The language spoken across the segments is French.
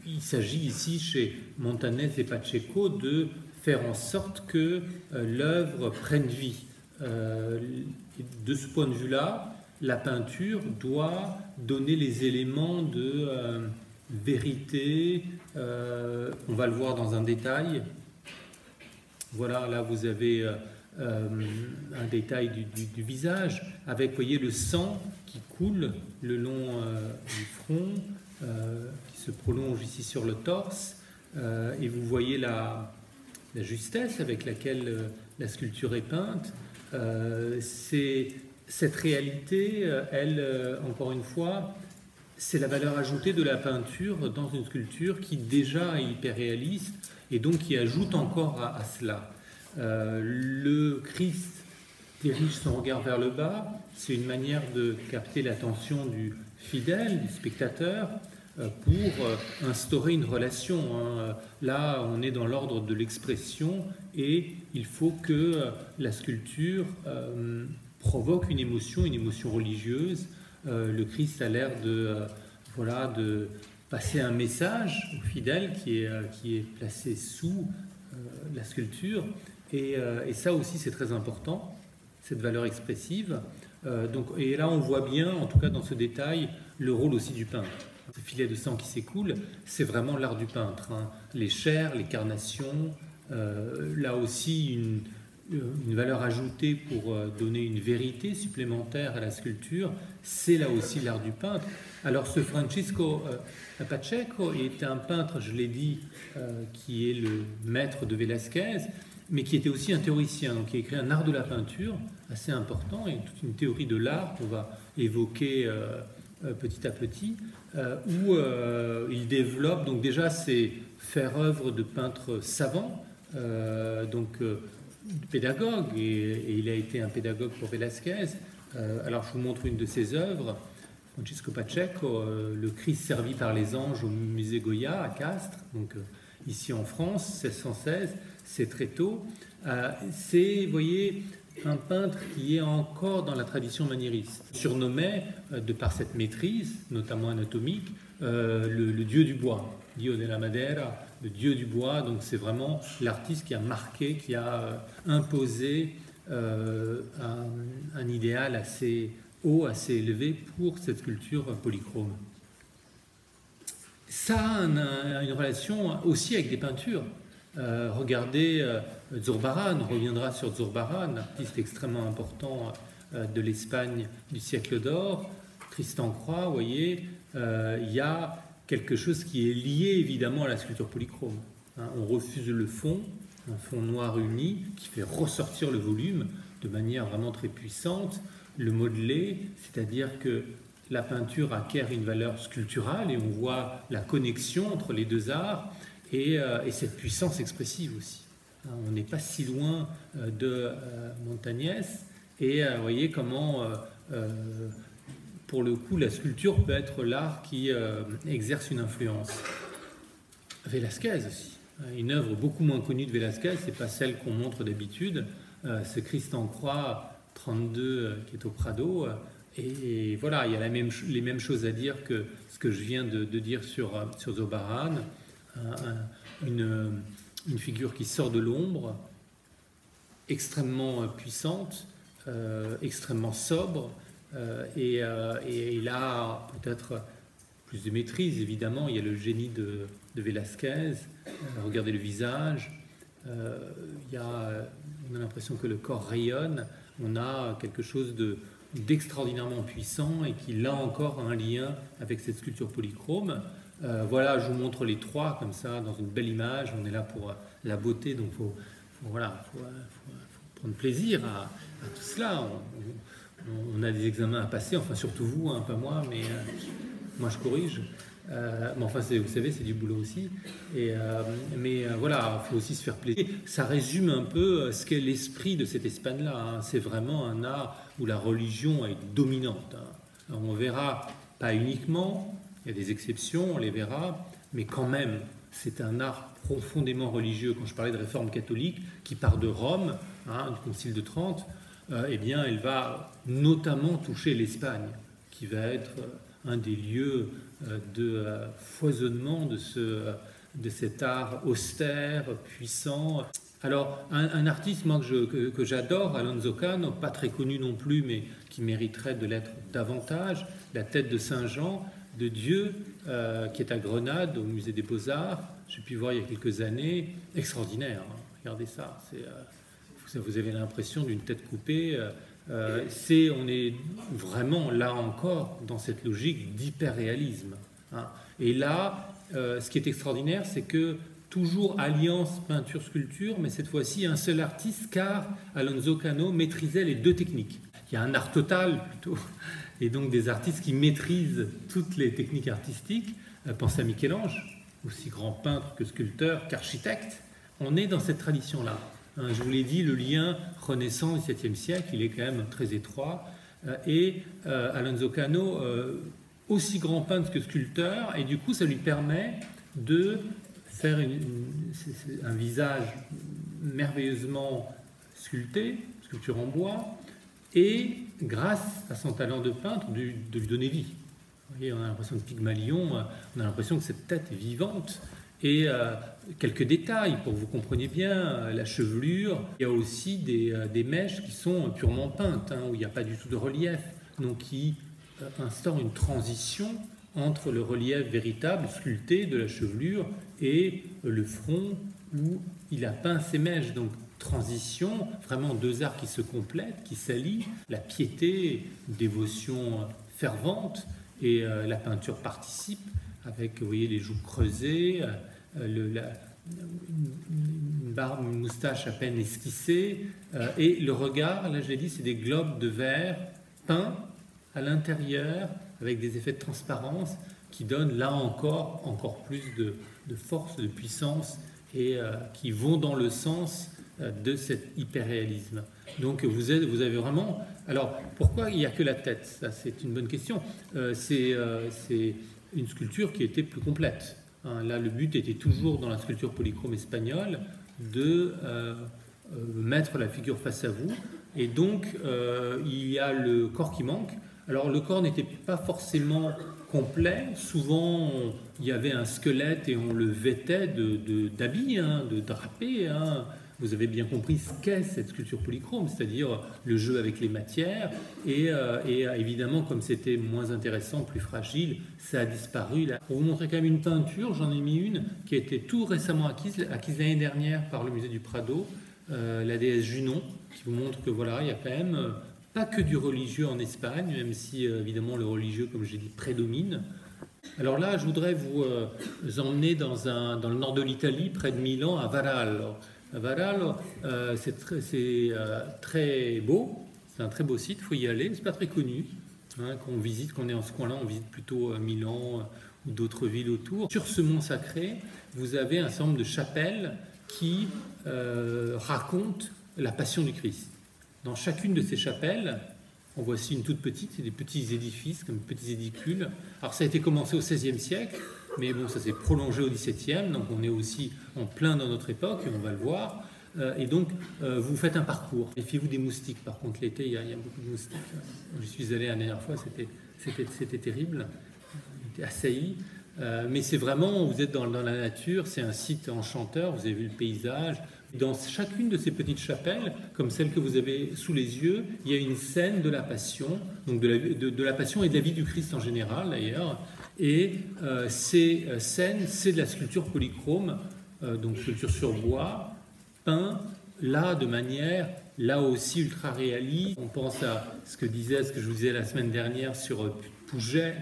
il s'agit ici chez Montagnès et Pacheco de faire en sorte que l'œuvre prenne vie. De ce point de vue-là, la peinture doit donner les éléments de vérité. On va le voir dans un détail. Voilà, là vous avez un détail du visage avec, vous voyez, le sang qui coule le long du front, qui se prolonge ici sur le torse, et vous voyez la justesse avec laquelle la sculpture est peinte. Cette réalité, elle, encore une fois, c'est la valeur ajoutée de la peinture dans une sculpture qui déjà est hyper réaliste et donc qui ajoute encore à cela. Le Christ dirige son regard vers le bas, c'est une manière de capter l'attention du fidèle, du spectateur, pour instaurer une relation. Là, on est dans l'ordre de l'expression et il faut que la sculpture provoque une émotion religieuse. Le Christ a l'air de passer un message au fidèle qui est placé sous la sculpture. Et ça aussi, c'est très important, cette valeur expressive. Et là, on voit bien, en tout cas dans ce détail, le rôle aussi du peintre. Ce filet de sang qui s'écoule, c'est vraiment l'art du peintre. Les chairs, les carnations, là aussi une valeur ajoutée pour donner une vérité supplémentaire à la sculpture, c'est là aussi l'art du peintre. Alors ce Francisco Pacheco est un peintre, je l'ai dit, qui est le maître de Velázquez, mais qui était aussi un théoricien, donc qui a écrit un art de la peinture assez important, et toute une théorie de l'art qu'on va évoquer petit à petit, où il développe, donc déjà c'est faire œuvre de peintre savant, pédagogue, et il a été un pédagogue pour Velázquez. Alors je vous montre une de ses œuvres, Francisco Pacheco, le Christ servi par les anges au musée Goya à Castres, donc ici en France, 1616, c'est très tôt. C'est, vous voyez, un peintre qui est encore dans la tradition maniériste, surnommé, de par cette maîtrise, notamment anatomique, le dieu du bois, Dio de la Madera, le dieu du bois. Donc c'est vraiment l'artiste qui a marqué, qui a imposé un idéal assez haut, assez élevé pour cette sculpture polychrome. Ça a une relation aussi avec des peintures. Regardez Zurbarán, on reviendra sur Zurbarán, artiste extrêmement important de l'Espagne du siècle d'or. Tristan Croix, vous voyez, il y a quelque chose qui est lié évidemment à la sculpture polychrome. On refuse le fond, un fond noir uni qui fait ressortir le volume de manière vraiment très puissante, le modeler, c'est-à-dire que la peinture acquiert une valeur sculpturale et on voit la connexion entre les deux arts et cette puissance expressive aussi. On n'est pas si loin de Montagnès et vous voyez comment, pour le coup, la sculpture peut être l'art qui exerce une influence. Velázquez aussi. Une œuvre beaucoup moins connue de Velázquez, c'est pas celle qu'on montre d'habitude, c'est Christ en croix 32 qui est au Prado. Et voilà, il y a les mêmes choses à dire que ce que je viens de dire sur Zurbarán. Une figure qui sort de l'ombre, extrêmement puissante, extrêmement sobre, et il a peut-être plus de maîtrise, évidemment. Il y a le génie de Velázquez, regardez le visage, on a l'impression que le corps rayonne, on a quelque chose d'extraordinairement puissant et qui, là encore, a un lien avec cette sculpture polychrome. Voilà, je vous montre les trois comme ça dans une belle image. On est là pour la beauté, donc faut prendre plaisir à tout cela. On a des examens à passer, enfin surtout vous, pas moi, mais moi je corrige. Mais enfin, vous savez, c'est du boulot aussi. Mais voilà, il faut aussi se faire plaisir. Ça résume un peu ce qu'est l'esprit de cette Espagne-là. C'est vraiment un art où la religion est dominante. Alors, on verra pas uniquement. Il y a des exceptions, on les verra, mais quand même, c'est un art profondément religieux. Quand je parlais de réforme catholique, qui part de Rome, du Concile de Trente, eh bien, elle va notamment toucher l'Espagne, qui va être un des lieux de foisonnement de cet art austère, puissant. Alors, un artiste moi, que j'adore, Alonso Cano, pas très connu non plus, mais qui mériterait de l'être davantage, la tête de Saint-Jean, de Dieu, qui est à Grenade, au musée des Beaux-Arts. J'ai pu voir il y a quelques années, extraordinaire. Hein. Regardez ça, vous avez l'impression d'une tête coupée. On est vraiment là encore dans cette logique d'hyperréalisme. Hein. Et là, ce qui est extraordinaire, c'est que toujours alliance peinture-sculpture, mais cette fois-ci un seul artiste, car Alonso Cano maîtrisait les deux techniques. Il y a un art total plutôt, et donc des artistes qui maîtrisent toutes les techniques artistiques. Pensez à Michel-Ange, aussi grand peintre que sculpteur qu'architecte. On est dans cette tradition-là. Je vous l'ai dit, le lien Renaissance XVIIe siècle, il est quand même très étroit. Et Alonso Cano, aussi grand peintre que sculpteur, et du coup, ça lui permet de faire un visage merveilleusement sculpté, sculpture en bois, et grâce à son talent de peintre, de lui donner vie. Vous voyez, on a l'impression de Pygmalion, on a l'impression que cette tête est vivante. Et quelques détails pour que vous compreniez bien, la chevelure. Il y a aussi des mèches qui sont purement peintes, hein, où il n'y a pas du tout de relief, donc qui instaurent une transition entre le relief véritable, sculpté de la chevelure, et le front où il a peint ses mèches. Donc transition, vraiment deux arts qui se complètent, qui s'allient, la piété, dévotion fervente, et la peinture participe, avec, vous voyez, les joues creusées, une barbe, une moustache à peine esquissée, et le regard, là je l'ai dit, c'est des globes de verre peints à l'intérieur, avec des effets de transparence qui donnent là encore plus de force, de puissance, et qui vont dans le sens de cet hyperréalisme. Donc vous avez vraiment... Alors pourquoi il n'y a que la tête? Ça, c'est une bonne question. C'est une sculpture qui était plus complète. Hein, là, le but était toujours dans la sculpture polychrome espagnole de mettre la figure face à vous. Et donc, il y a le corps qui manque. Alors, le corps n'était pas forcément complet. Souvent, il y avait un squelette et on le vêtait d'habits, de drapés. Hein. Vous avez bien compris ce qu'est cette sculpture polychrome, c'est-à-dire le jeu avec les matières. Et évidemment, comme c'était moins intéressant, plus fragile, ça a disparu. Là. Pour vous montrer quand même une peinture, j'en ai mis une qui a été tout récemment acquise l'année dernière par le musée du Prado, la déesse Junon, qui vous montre que voilà, il y a quand même pas que du religieux en Espagne, même si évidemment le religieux, comme j'ai dit, prédomine. Alors là, je voudrais vous emmener dans le nord de l'Italie, près de Milan, à Varallo. Varallo, c'est très beau, c'est un très beau site, il faut y aller, c'est pas très connu. Hein, quand on est en ce coin-là, on visite plutôt Milan ou d'autres villes autour. Sur ce mont sacré, vous avez un certain nombre de chapelles qui racontent la passion du Christ. Dans chacune de ces chapelles, en voici une toute petite, c'est des petits édifices, comme petits édicules. Alors ça a été commencé au XVIe siècle, mais bon, ça s'est prolongé au XVIIe, donc on est aussi en plein dans notre époque, et on va le voir. Et donc, vous faites un parcours. Méfiez-vous des moustiques, par contre, l'été, il y a beaucoup de moustiques. Je suis allé la dernière fois, c'était terrible, on était assaillis. Mais c'est vraiment, vous êtes dans la nature, c'est un site enchanteur, vous avez vu le paysage. Dans chacune de ces petites chapelles, comme celle que vous avez sous les yeux, il y a une scène de la Passion, donc de la Passion et de la vie du Christ en général d'ailleurs. Et ces scènes, c'est de la sculpture polychrome, donc sculpture sur bois, peint là de manière, là aussi ultra réaliste. On pense à ce que je vous disais la semaine dernière sur Puget,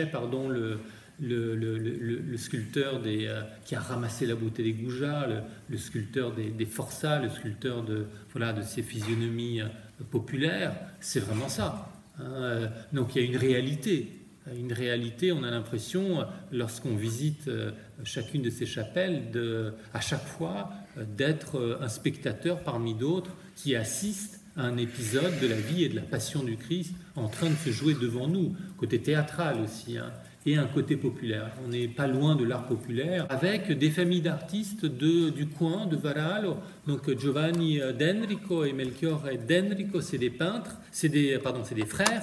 le sculpteur qui a ramassé la beauté des Goujats, le sculpteur des forçats, le sculpteur de ces physionomies populaires, c'est vraiment ça. Hein. Donc il y a une réalité, on a l'impression, lorsqu'on visite chacune de ces chapelles, à chaque fois d'être un spectateur parmi d'autres qui assiste à un épisode de la vie et de la passion du Christ en train de se jouer devant nous, côté théâtral aussi, hein. Et un côté populaire. On n'est pas loin de l'art populaire, avec des familles d'artistes du coin, de Varallo. Donc Giovanni d'Enrico et Melchiorre d'Enrico, c'est des peintres, c'est des frères.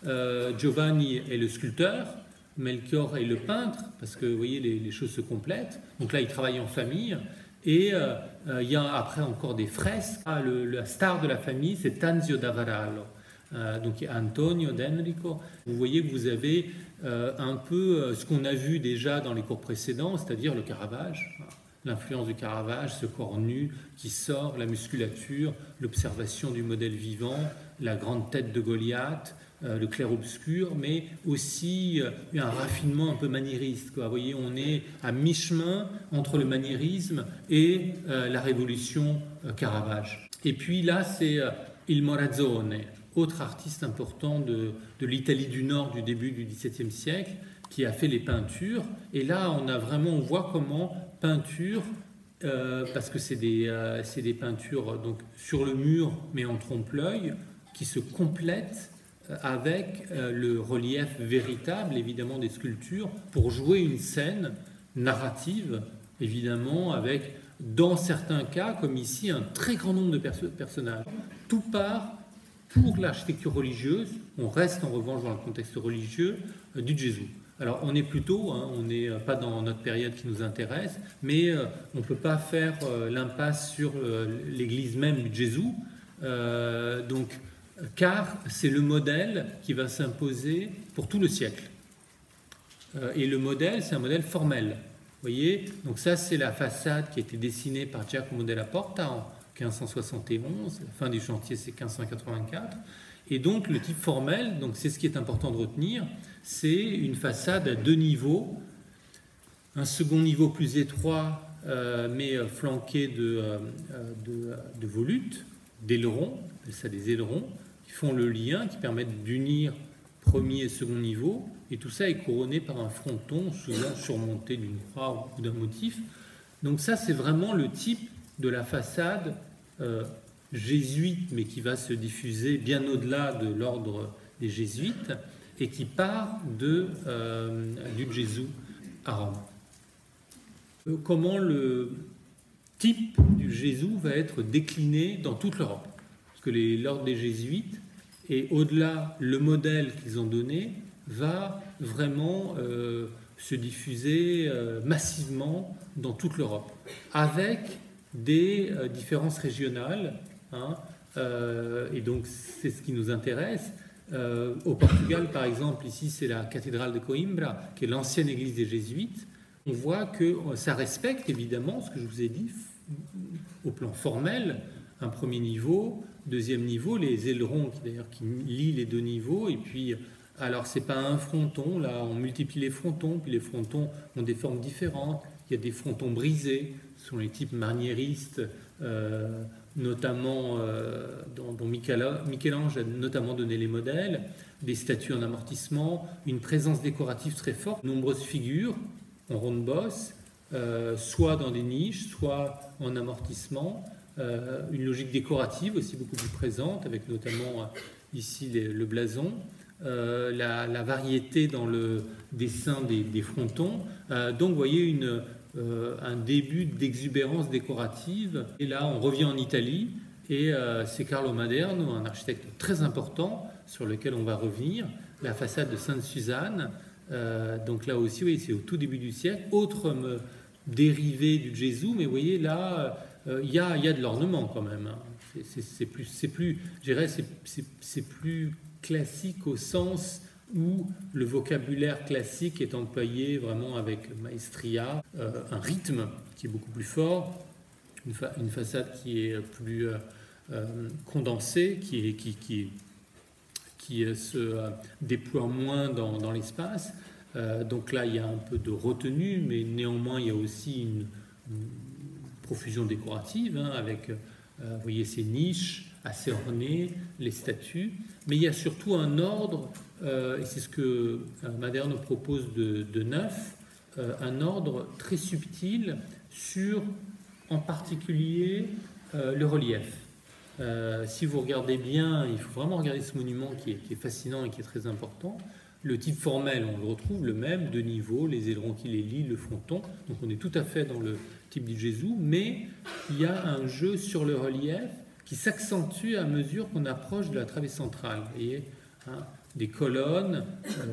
Giovanni est le sculpteur, Melchior est le peintre, parce que vous voyez, les choses se complètent. Donc là, ils travaillent en famille. Et il y a après encore des fresques. La star de la famille, c'est Tanzio da Varallo. Donc il y a Antonio d'Enrico. Vous voyez que vous avez un peu ce qu'on a vu déjà dans les cours précédents, c'est-à-dire le Caravage. L'influence du Caravage, ce corps nu qui sort, la musculature, l'observation du modèle vivant, la grande tête de Goliath, le clair-obscur, mais aussi un raffinement un peu maniériste, quoi. Vous voyez, on est à mi-chemin entre le maniérisme et la révolution Caravage. Et puis là, c'est Il Morazzone, autre artiste important de l'Italie du Nord du début du XVIIe siècle, qui a fait les peintures. Et là, on voit comment peinture, parce que c'est des peintures donc, sur le mur, mais en trompe-l'œil, qui se complètent avec le relief véritable, évidemment, des sculptures, pour jouer une scène narrative, évidemment, avec, dans certains cas, comme ici, un très grand nombre de personnages. Tout part pour l'architecture religieuse, on reste en revanche dans le contexte religieux du Gesù. Alors on est plutôt, on n'est pas dans notre période qui nous intéresse, mais on ne peut pas faire l'impasse sur l'église même du Gesù, car c'est le modèle qui va s'imposer pour tout le siècle. Et le modèle, c'est un modèle formel. Vous voyez, donc ça c'est la façade qui a été dessinée par Giacomo della Porta en 1571, la fin du chantier c'est 1584, et donc le type formel, donc c'est ce qui est important de retenir, c'est une façade à deux niveaux, un second niveau plus étroit, mais flanqué de volutes, d'ailerons, ça des ailerons, qui font le lien, qui permettent d'unir premier et second niveau, et tout ça est couronné par un fronton, souvent surmonté d'une croix ou d'un motif. Donc ça c'est vraiment le type de la façade jésuite, mais qui va se diffuser bien au-delà de l'ordre des jésuites, et qui part du Gesù à Rome. Comment le type du Gesù va être décliné dans toute l'Europe. Parce que l'ordre des jésuites, et au-delà, le modèle qu'ils ont donné, va vraiment se diffuser massivement dans toute l'Europe, avec des différences régionales, et donc c'est ce qui nous intéresse. Au Portugal, par exemple, ici c'est la cathédrale de Coimbra, qui est l'ancienne église des jésuites. On voit que ça respecte évidemment ce que je vous ai dit au plan formel, un premier niveau, deuxième niveau, les ailerons qui lient les deux niveaux, et puis alors c'est pas un fronton, là on multiplie les frontons, puis les frontons ont des formes différentes, il y a des frontons brisés, ce sont les types maniéristes, notamment dont Michel-Ange a notamment donné les modèles, des statues en amortissement, une présence décorative très forte, nombreuses figures en ronde-bosse, soit dans des niches, soit en amortissement, une logique décorative aussi beaucoup plus présente, avec notamment ici le blason, la variété dans le dessin des frontons. Donc vous voyez un début d'exubérance décorative. Et là, on revient en Italie, et c'est Carlo Maderno, un architecte très important, sur lequel on va revenir, la façade de Sainte-Suzanne. Donc là aussi, oui, c'est au tout début du siècle, autre dérivé du Gesù, mais vous voyez là, il y a de l'ornement quand même. C'est plus classique au sens où le vocabulaire classique est employé vraiment avec maestria, un rythme qui est beaucoup plus fort, une façade qui est plus condensée, qui se déploie moins dans l'espace. Donc là, il y a un peu de retenue, mais néanmoins, il y a aussi une profusion décorative, avec, vous voyez, ces niches assez ornées, les statues. Mais il y a surtout un ordre, et c'est ce que Maderno propose de neuf, un ordre très subtil sur, en particulier, le relief. Si vous regardez bien, il faut vraiment regarder ce monument qui est fascinant et qui est très important. Le type formel, on le retrouve le même, deux niveaux, les ailerons qui les lient, le fronton. Donc on est tout à fait dans le type du Gesù, mais il y a un jeu sur le relief qui s'accentue à mesure qu'on approche de la travée centrale. Vous voyez, des colonnes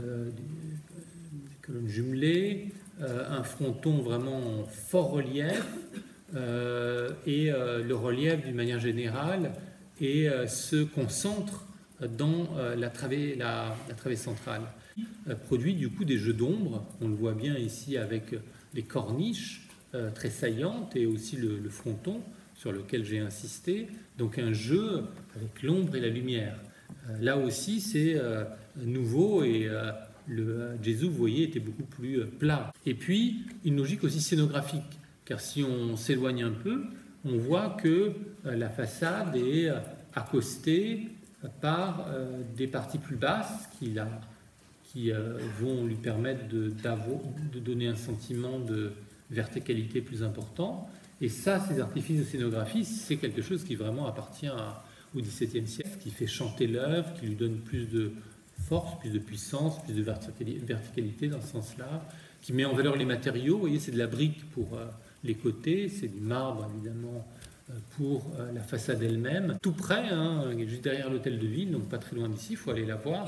jumelées, un fronton vraiment en fort relief, et le relief d'une manière générale se concentre dans la travée centrale. Produit du coup des jeux d'ombre, on le voit bien ici avec les corniches très saillantes et aussi le fronton sur lequel j'ai insisté, donc un jeu avec l'ombre et la lumière. Là aussi c'est nouveau et le Gesù, vous voyez, était beaucoup plus plat. Et puis une logique aussi scénographique, car si on s'éloigne un peu, on voit que la façade est accostée par des parties plus basses qui vont lui permettre de donner un sentiment de verticalité plus important. Et ça, ces artifices de scénographie, c'est quelque chose qui vraiment appartient au XVIIe siècle, qui fait chanter l'œuvre, qui lui donne plus de force, plus de puissance, plus de verticalité dans ce sens-là, qui met en valeur les matériaux. Vous voyez, c'est de la brique pour les côtés, c'est du marbre évidemment pour la façade elle-même. Tout près, juste derrière l'hôtel de ville, donc pas très loin d'ici, il faut aller la voir,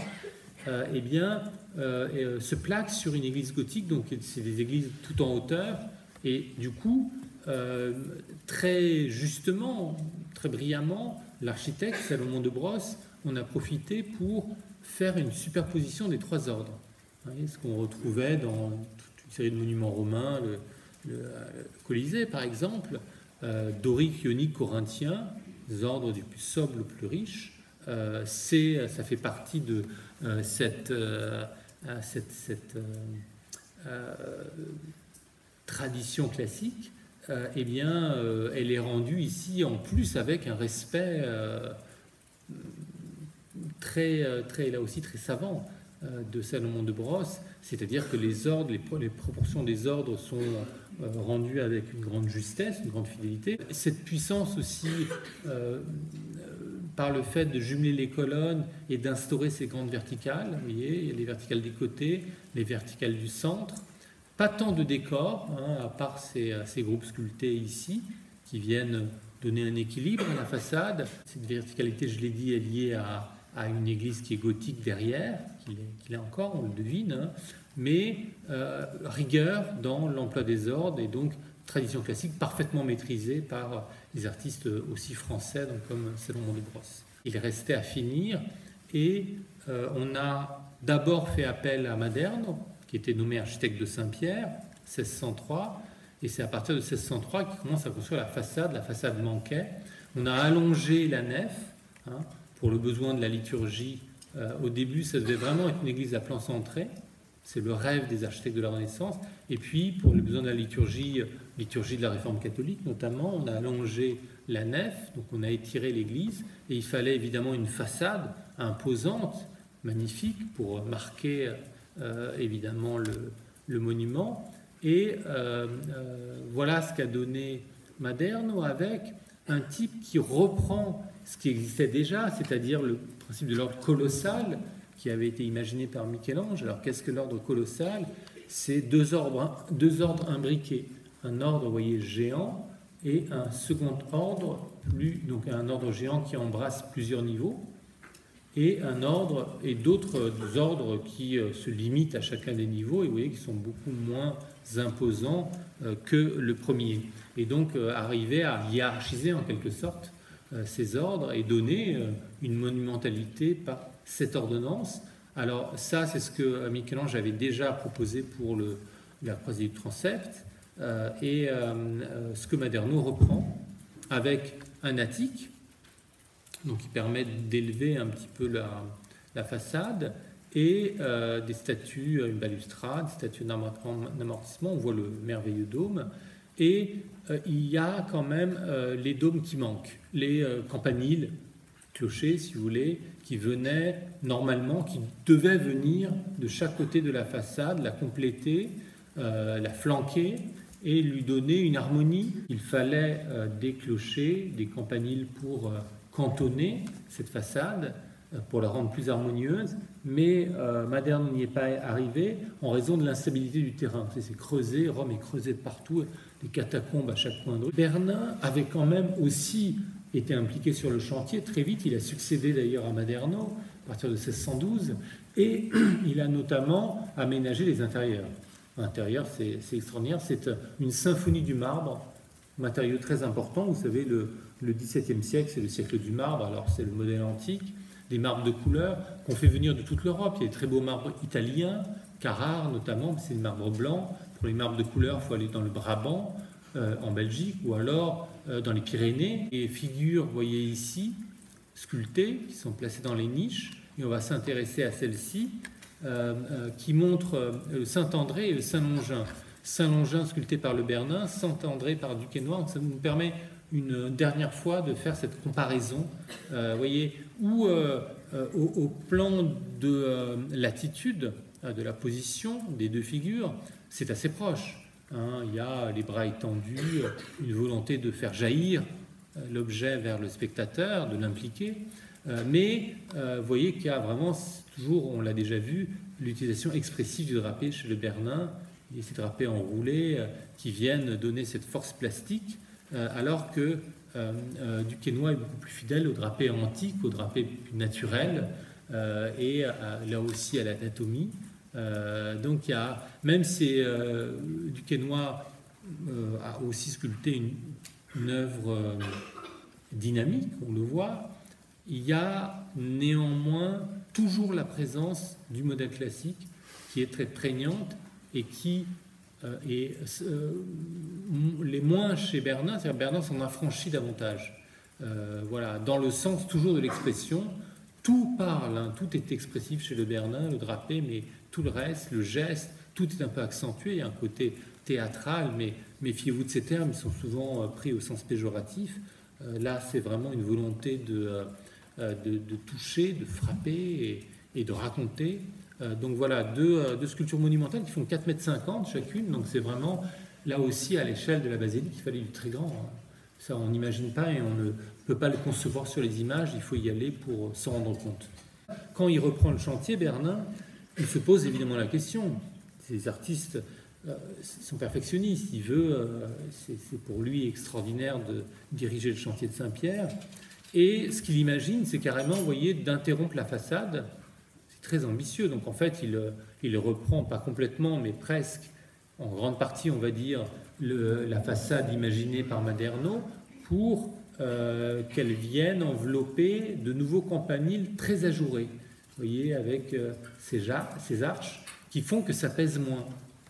se plaque sur une église gothique, donc c'est des églises tout en hauteur, et du coup, très justement, très brillamment, l'architecte Salomon de Brosse en a profité pour faire une superposition des trois ordres. Vous voyez, ce qu'on retrouvait dans toute une série de monuments romains, le Colisée par exemple, dorique, ionique, corinthien, les ordres du plus sobre au plus riche. Ça fait partie de cette tradition classique. Elle est rendue ici en plus avec un respect là aussi très savant de Salomon de Brosse, c'est-à-dire que les ordres, les proportions des ordres sont rendues avec une grande justesse, une grande fidélité. Cette puissance aussi, par le fait de jumeler les colonnes et d'instaurer ces grandes verticales, vous voyez, il y a les verticales des côtés, les verticales du centre, pas tant de décors, à part ces groupes sculptés ici, qui viennent donner un équilibre à la façade. Cette verticalité, je l'ai dit, est liée à une église qui est gothique derrière, qu'il est encore, on le devine, mais rigueur dans l'emploi des ordres et donc tradition classique parfaitement maîtrisée par des artistes aussi français donc comme Salomon de Brosse. Il restait à finir et on a d'abord fait appel à Maderno, qui était nommé architecte de Saint-Pierre, 1603, et c'est à partir de 1603 qu'il commence à construire la façade. La façade manquait. On a allongé la nef, pour le besoin de la liturgie. Au début, ça devait vraiment être une église à plan centré. C'est le rêve des architectes de la Renaissance. Et puis, pour le besoin de la liturgie de la Réforme catholique notamment, on a allongé la nef, donc on a étiré l'église, et il fallait évidemment une façade imposante, magnifique, pour marquer évidemment le monument. Et voilà ce qu'a donné Maderno avec un type qui reprend ce qui existait déjà, c'est-à-dire le principe de l'ordre colossal qui avait été imaginé par Michel-Ange. Alors qu'est-ce que l'ordre colossal? C'est deux ordres imbriqués. Un ordre, vous voyez, géant et un second ordre, donc un ordre géant qui embrasse plusieurs niveaux, et un ordre et d'autres ordres qui se limitent à chacun des niveaux et vous voyez qui sont beaucoup moins imposants que le premier. Et donc arriver à hiérarchiser en quelque sorte ces ordres et donner une monumentalité par cette ordonnance. Alors ça, c'est ce que Michel-Ange avait déjà proposé pour la croisée du transept et ce que Maderno reprend avec un attique, donc qui permet d'élever un petit peu la façade, et des statues, une balustrade, des statues d'amortissement, on voit le merveilleux dôme, et il y a quand même les dômes qui manquent, les campaniles, clochers si vous voulez, qui venaient normalement, qui devaient venir de chaque côté de la façade, la compléter, la flanquer, et lui donner une harmonie. Il fallait des clochers, des campaniles pour cantonner cette façade, pour la rendre plus harmonieuse, mais Maderno n'y est pas arrivé en raison de l'instabilité du terrain. C'est creusé, Rome est creusée de partout, des catacombes à chaque coin de rue. Bernin avait quand même aussi été impliqué sur le chantier. Très vite, il a succédé d'ailleurs à Maderno, à partir de 1612, Et il a notamment aménagé les intérieurs. L'intérieur, c'est extraordinaire, c'est une symphonie du marbre, matériau très important. Vous savez, le XVIIe siècle, c'est le siècle du marbre, alors c'est le modèle antique, des marbres de couleur qu'on fait venir de toute l'Europe. Il y a des très beaux marbres italiens, Carrare notamment, c'est le marbre blanc. Pour les marbres de couleur, il faut aller dans le Brabant, en Belgique, ou alors dans les Pyrénées. Et figures, vous voyez ici, sculptées, qui sont placées dans les niches, et on va s'intéresser à celle-ci, qui montre le Saint-André et le Saint-Longin. Saint-Longin sculpté par le Bernin, Saint-André par Duquesnoy. Ça nous permet une dernière fois de faire cette comparaison, voyez, où au plan de latitude, de la position des deux figures, c'est assez proche. Hein. Il y a les bras étendus, une volonté de faire jaillir l'objet vers le spectateur, de l'impliquer. Mais vous voyez qu'il y a vraiment, toujours, on l'a déjà vu, l'utilisation expressive du drapé chez le Bernin, et ces drapés enroulés qui viennent donner cette force plastique, alors que Duquesnoy est beaucoup plus fidèle au drapé antique, au drapé plus naturel, et là aussi à l'anatomie. Donc il y a, même si Duquesnoy a aussi sculpté une œuvre dynamique, on le voit, il y a néanmoins toujours la présence du modèle classique qui est très prégnante et qui est les moins chez Bernin, c'est-à-dire Bernin s'en affranchit davantage. Voilà, dans le sens toujours de l'expression, tout parle, hein, tout est expressif chez le Bernin, le drapé, mais tout le reste, le geste, tout est un peu accentué, il y a un côté théâtral, mais méfiez-vous de ces termes, ils sont souvent pris au sens péjoratif. Là, c'est vraiment une volonté de toucher, de frapper et de raconter. Donc voilà, deux sculptures monumentales qui font 4,50 m chacune, donc c'est vraiment, là aussi, à l'échelle de la basilique, il fallait du très grand. Hein. Ça, on n'imagine pas et on ne peut pas le concevoir sur les images, il faut y aller pour s'en rendre compte. Quand il reprend le chantier, Bernin, il se pose évidemment la question. Ces artistes sont perfectionnistes, il veut, c'est pour lui extraordinaire de diriger le chantier de Saint-Pierre. Et ce qu'il imagine, c'est carrément, vous voyez, d'interrompre la façade. C'est très ambitieux. Donc en fait, il reprend, pas complètement, mais presque, en grande partie, on va dire, la façade imaginée par Maderno pour qu'elle vienne envelopper de nouveaux campaniles très ajourés. Vous voyez, avec ces arches qui font que ça pèse moins.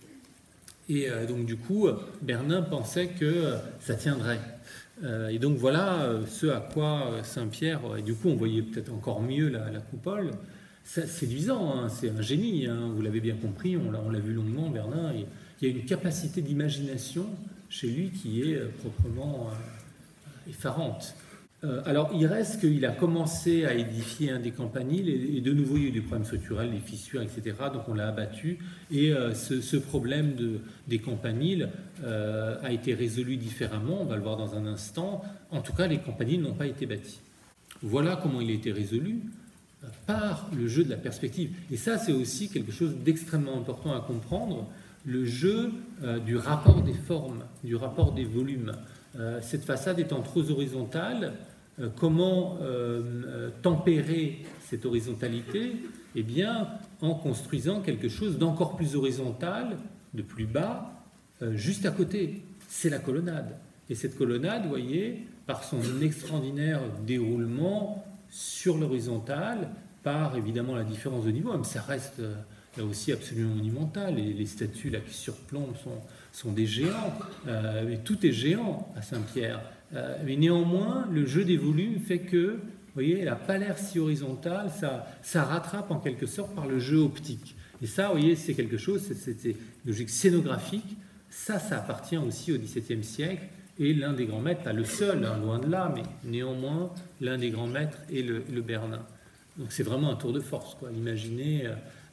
Et donc du coup, Bernin pensait que ça tiendrait. Et donc voilà ce à quoi Saint-Pierre, et du coup on voyait peut-être encore mieux la coupole, c'est séduisant, hein, c'est un génie, hein, vous l'avez bien compris, on l'a vu longuement, Bernin, et il y a une capacité d'imagination chez lui qui est proprement effarante. Alors il reste qu'il a commencé à édifier un des campaniles et de nouveau il y a eu des problèmes structurels, les fissures, etc. Donc on l'a abattu et ce problème des campaniles a été résolu différemment, on va le voir dans un instant. En tout cas les campaniles n'ont pas été bâtis. Voilà comment il a été résolu par le jeu de la perspective. Et ça c'est aussi quelque chose d'extrêmement important à comprendre, le jeu du rapport des formes, du rapport des volumes. Cette façade étant trop horizontale, comment tempérer cette horizontalité? Eh bien, en construisant quelque chose d'encore plus horizontal, de plus bas, juste à côté. C'est la colonnade. Et cette colonnade, vous voyez, par son extraordinaire déroulement sur l'horizontale, par évidemment la différence de niveau, mais ça reste là aussi absolument monumental. Les statues là, qui surplombent sont des géants. Mais tout est géant à Saint-Pierre. Mais néanmoins, le jeu des volumes fait que, vous voyez, elle n'a pas l'air si horizontale, ça rattrape en quelque sorte par le jeu optique. Et ça, vous voyez, c'est quelque chose, c'est une logique scénographique. Ça appartient aussi au XVIIe siècle. Et l'un des grands maîtres, pas le seul, hein, loin de là, mais néanmoins, l'un des grands maîtres est le Bernin. Donc c'est vraiment un tour de force, quoi. Imaginez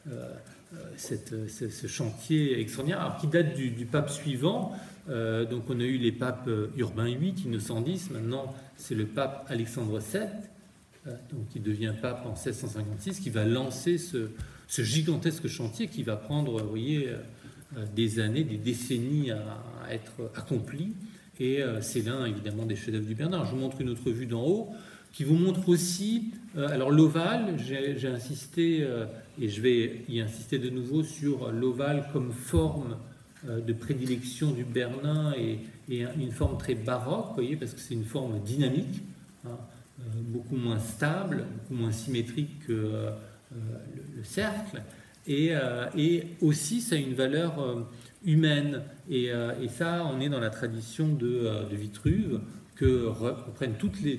ce chantier extraordinaire, alors, qui date du pape suivant. Donc on a eu les papes Urbain VIII, Innocent X, maintenant c'est le pape Alexandre VII, donc qui devient pape en 1656, qui va lancer ce gigantesque chantier qui va prendre, vous voyez, des années, des décennies à être accompli. Et c'est l'un évidemment des chefs-d'œuvre du Bernin. Je vous montre une autre vue d'en haut. qui vous montre aussi, alors l'ovale, j'ai insisté, et je vais y insister de nouveau sur l'ovale comme forme de prédilection du Bernin et une forme très baroque, vous voyez, parce que c'est une forme dynamique, hein, beaucoup moins stable, beaucoup moins symétrique que le cercle, et aussi ça a une valeur humaine, et ça on est dans la tradition de Vitruve, que reprennent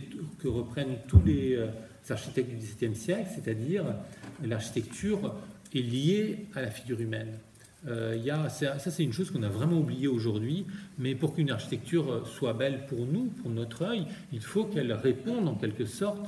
tous les architectes du XVIIe siècle, c'est-à-dire l'architecture est liée à la figure humaine. Ça c'est une chose qu'on a vraiment oubliée aujourd'hui, mais pour qu'une architecture soit belle pour nous, pour notre œil, il faut qu'elle réponde en quelque sorte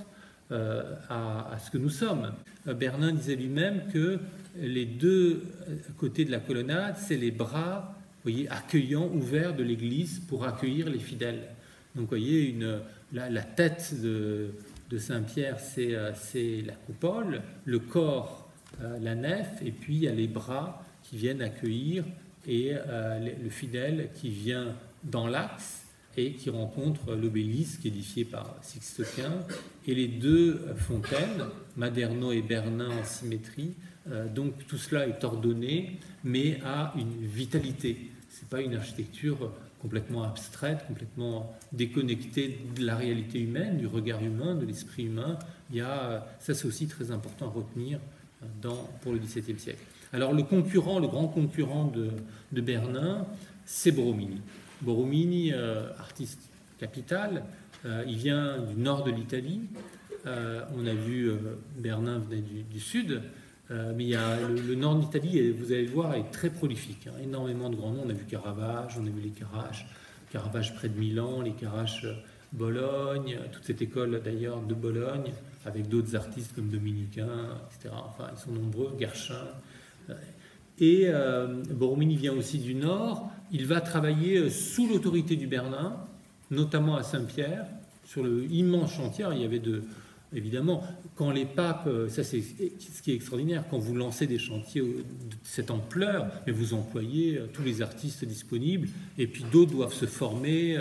à ce que nous sommes. Bernin disait lui-même que les deux côtés de la colonnade, c'est les bras, vous voyez, accueillants, ouverts de l'église pour accueillir les fidèles. Donc, vous voyez, la tête de Saint-Pierre, c'est la coupole, le corps, la nef, et puis il y a les bras qui viennent accueillir, et le fidèle qui vient dans l'axe et qui rencontre l'obélisque édifié par Sixte Quint, et les deux fontaines, Maderno et Bernin en symétrie. Donc, tout cela est ordonné, mais a une vitalité. Ce n'est pas une architecture complètement abstraite, complètement déconnectée de la réalité humaine, du regard humain, de l'esprit humain. Ça c'est aussi très important à retenir pour le XVIIe siècle. Alors le grand concurrent de Bernin, c'est Borromini. Borromini, artiste capital, il vient du nord de l'Italie. On a vu Bernin venait du sud. Mais il y a le nord de l'Italie, vous allez le voir, est très prolifique. Hein, énormément de grands noms. On a vu Caravage, on a vu les Caravage près de Milan, les Carrache Bologne, toute cette école d'ailleurs de Bologne, avec d'autres artistes comme Dominicain, etc. Enfin, ils sont nombreux, Guerchin. Et Borromini vient aussi du nord. Il va travailler sous l'autorité du Bernin, notamment à Saint-Pierre, sur le immense chantier. Il y avait évidemment, quand les papes, ça c'est ce qui est extraordinaire, quand vous lancez des chantiers de cette ampleur, mais vous employez tous les artistes disponibles, et puis d'autres doivent se former,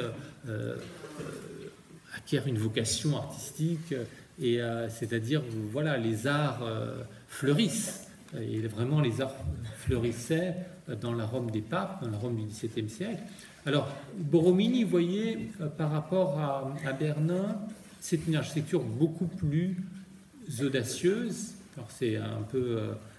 acquièrent une vocation artistique, et c'est-à-dire, voilà, les arts fleurissent, et vraiment les arts fleurissaient dans la Rome des papes, dans la Rome du XVIIe siècle. Alors, Borromini, vous voyez, par rapport à Bernin, c'est une architecture beaucoup plus audacieuse. Alors c'est un peu,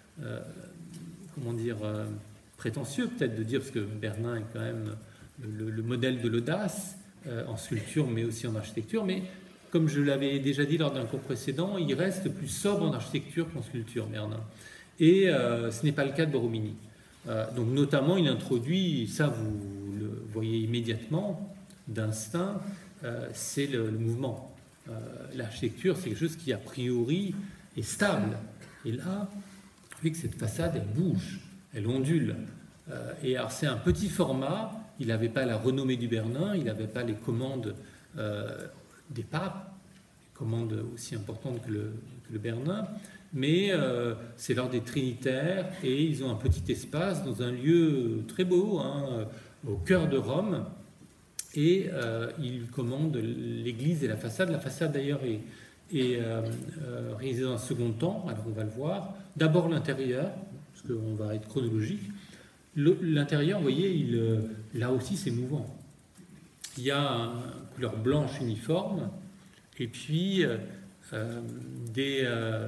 prétentieux peut-être de dire, parce que Bernin est quand même le modèle de l'audace en sculpture, mais aussi en architecture. Mais comme je l'avais déjà dit lors d'un cours précédent, il reste plus sobre en architecture qu'en sculpture, Bernin. Et ce n'est pas le cas de Borromini. Donc notamment, il introduit, ça vous le voyez immédiatement, d'instinct, c'est le mouvement. L'architecture, c'est quelque chose qui a priori est stable. Et là, vous voyez que cette façade, elle bouge, elle ondule. Et alors, c'est un petit format. Il n'avait pas la renommée du Bernin, il n'avait pas les commandes des papes, les commandes aussi importantes que le Bernin. Mais c'est l'ordre des Trinitaires, et ils ont un petit espace dans un lieu très beau, hein, au cœur de Rome. Et il commande l'église et la façade. La façade d'ailleurs est réalisée dans un second temps, alors on va le voir. D'abord l'intérieur, parce qu'on va être chronologique. L'intérieur, vous voyez, là aussi c'est mouvant. Il y a une couleur blanche uniforme, et puis des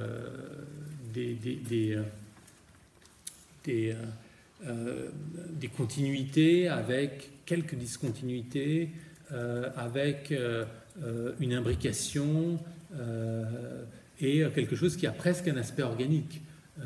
continuités avec quelques discontinuités, avec une imbrication et quelque chose qui a presque un aspect organique.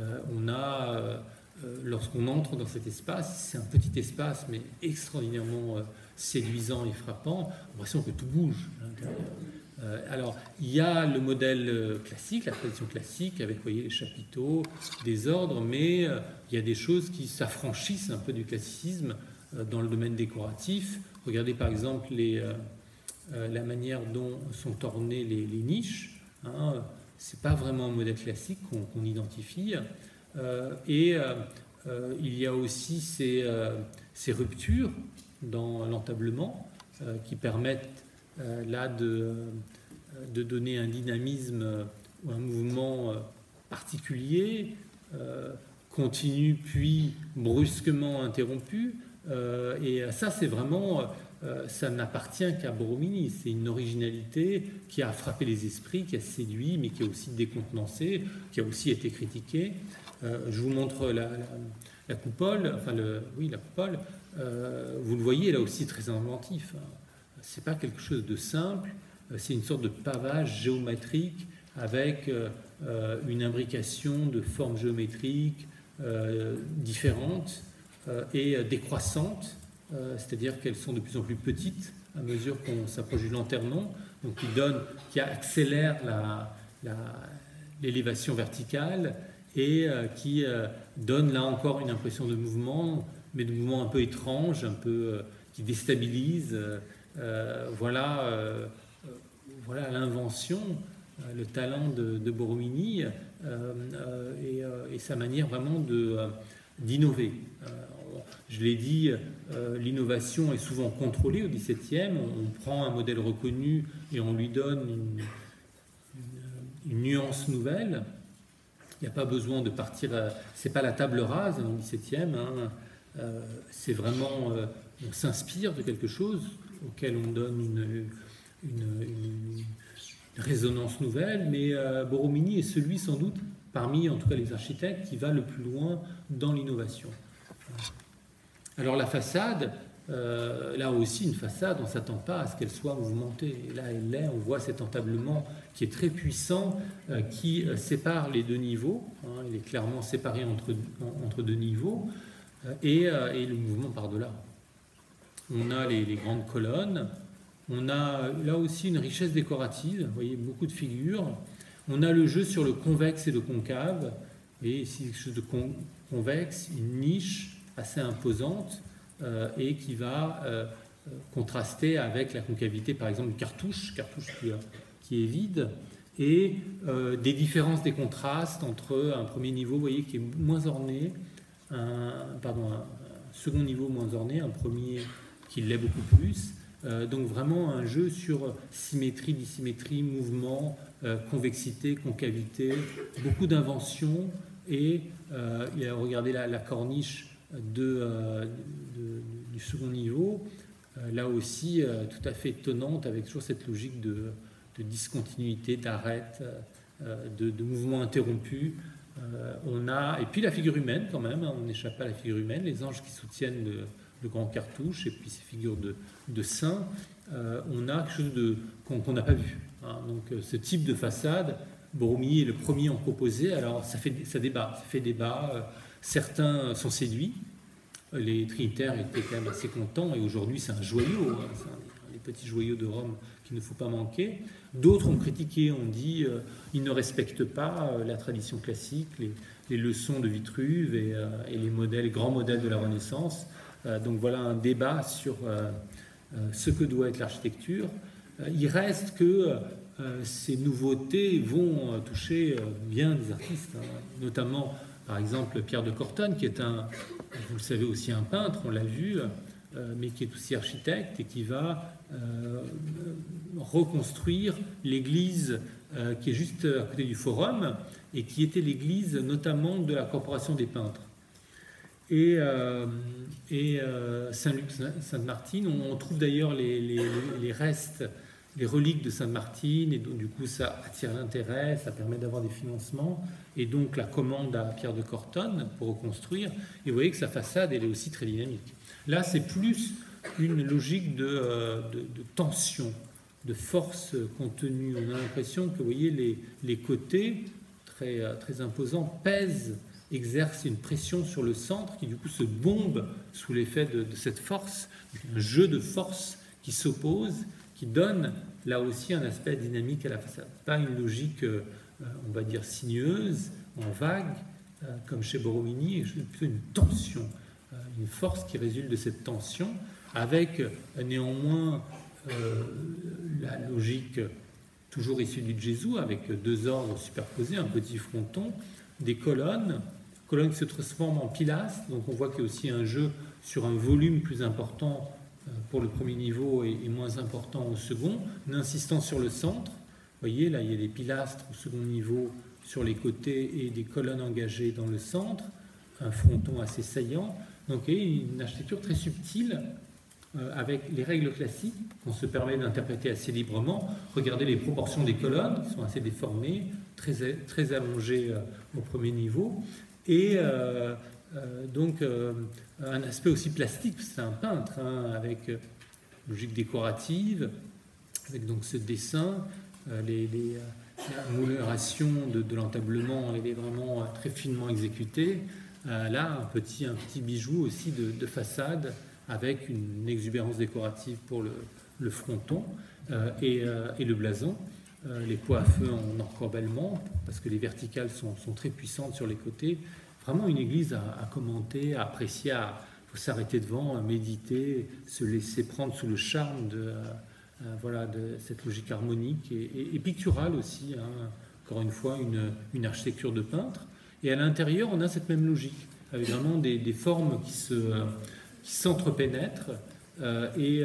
Lorsqu'on entre dans cet espace, c'est un petit espace mais extraordinairement séduisant et frappant, on a l'impression que tout bouge à l'intérieur. Alors, il y a le modèle classique, la tradition classique, avec, vous voyez, les chapiteaux, des ordres, mais il y a des choses qui s'affranchissent un peu du classicisme dans le domaine décoratif. Regardez par exemple la manière dont sont ornées les niches. Hein. C'est pas vraiment un modèle classique qu'on identifie. Il y a aussi ces ruptures dans l'entablement qui permettent là de donner un dynamisme ou un mouvement particulier, continu puis brusquement interrompu. Et ça, c'est vraiment, ça n'appartient qu'à Borromini. C'est une originalité qui a frappé les esprits, qui a séduit, mais qui a aussi décontenancé, qui a aussi été critiquée. Je vous montre la coupole, enfin la coupole. Vous le voyez, là aussi très inventif. C'est pas quelque chose de simple. C'est une sorte de pavage géométrique avec une imbrication de formes géométriques différentes et décroissantes, c'est-à-dire qu'elles sont de plus en plus petites à mesure qu'on s'approche du lanternon, donc qui accélère l'élévation verticale et qui donne là encore une impression de mouvement, mais de mouvement un peu étrange, un peu qui déstabilise. Voilà l'invention, le talent de Borromini et sa manière vraiment d'innover. Je l'ai dit, l'innovation est souvent contrôlée au XVIIe. On prend un modèle reconnu et on lui donne une nuance nouvelle. Il n'y a pas besoin de partir. C'est pas la table rase au XVIIe. C'est vraiment, on s'inspire de quelque chose auquel on donne une résonance nouvelle. Mais Borromini est celui sans doute parmi, en tout cas, les architectes qui va le plus loin dans l'innovation. Alors la façade, là aussi une façade, on ne s'attend pas à ce qu'elle soit mouvementée. Et là elle l'est, on voit cet entablement qui est très puissant, qui sépare les deux niveaux. Il est clairement séparé entre deux niveaux, et le mouvement par-delà. On a les grandes colonnes, on a là aussi une richesse décorative, vous voyez beaucoup de figures. On a le jeu sur le convexe et le concave, et ici quelque chose de convexe, une niche assez imposante et qui va contraster avec la concavité, par exemple, du cartouche qui est vide, et des différences, des contrastes entre un premier niveau, vous voyez, qui est moins orné, un second niveau moins orné, un premier qui l'est beaucoup plus. Donc vraiment un jeu sur symétrie, dissymétrie, mouvement, convexité, concavité, beaucoup d'inventions, et regardez la corniche du second niveau, là aussi tout à fait étonnante, avec toujours cette logique de discontinuité, d'arête, de mouvement interrompu. Et puis la figure humaine quand même, on n'échappe pas à la figure humaine, les anges qui soutiennent le grand cartouche, et puis ces figures de saints. On a quelque chose qu'on n'a pas vu. Donc ce type de façade, Borromini est le premier à en proposer. Alors ça fait débat. Certains sont séduits. Les trinitaires étaient quand même assez contents, et aujourd'hui c'est un joyau, c'est un des petits joyaux de Rome qu'il ne faut pas manquer. D'autres ont critiqué, ont dit ils ne respectent pas la tradition classique, les leçons de Vitruve et les grands modèles de la Renaissance. Donc voilà un débat sur ce que doit être l'architecture. Il reste que ces nouveautés vont toucher bien des artistes, notamment par exemple Pierre de Cortone, qui est vous le savez, aussi un peintre, on l'a vu, mais qui est aussi architecte et qui va reconstruire l'église qui est juste à côté du Forum et qui était l'église notamment de la Corporation des peintres. Et Saint-Luc, Sainte-Martine, on trouve d'ailleurs les restes, les reliques de Sainte-Martine, et donc du coup ça attire l'intérêt, ça permet d'avoir des financements, et donc la commande à Pierre de Cortone pour reconstruire, et vous voyez que sa façade elle est aussi très dynamique. Là c'est plus une logique de tension, de force contenue. On a l'impression que vous voyez les côtés très, très imposants pèsent, exercent une pression sur le centre qui du coup se bombe sous l'effet de cette force, un jeu de force qui s'oppose, qui donne là aussi un aspect dynamique à la façade. Pas une logique, on va dire, sinueuse, en vague, comme chez Borromini, plutôt une tension, une force qui résulte de cette tension, avec néanmoins la logique toujours issue du Gesù, avec deux ordres superposés, un petit fronton, des colonnes qui se transforment en pilastres, donc on voit qu'il y a aussi un jeu sur un volume plus important pour le premier niveau et moins important au second, une insistance sur le centre, voyez, là, il y a des pilastres au second niveau sur les côtés et des colonnes engagées dans le centre, un fronton assez saillant. Donc, il y a une architecture très subtile avec les règles classiques qu'on se permet d'interpréter assez librement. Regardez les proportions des colonnes qui sont assez déformées, très allongées au premier niveau. Et donc, un aspect aussi plastique, c'est un peintre, hein, avec logique décorative, avec donc ce dessin, la mouleuration de l'entablement, elle est vraiment très finement exécutée. Là, un petit bijou aussi de façade, avec une exubérance décorative pour le fronton et le blason. Les pots à feu en encorbellement, parce que les verticales sont très puissantes sur les côtés. Vraiment une église à commenter, à apprécier, il faut s'arrêter devant, à méditer, se laisser prendre sous le charme de cette logique harmonique et picturale aussi, hein. Encore une fois, une architecture de peintre. Et à l'intérieur, on a cette même logique, avec vraiment des formes qui s'entrepénètrent et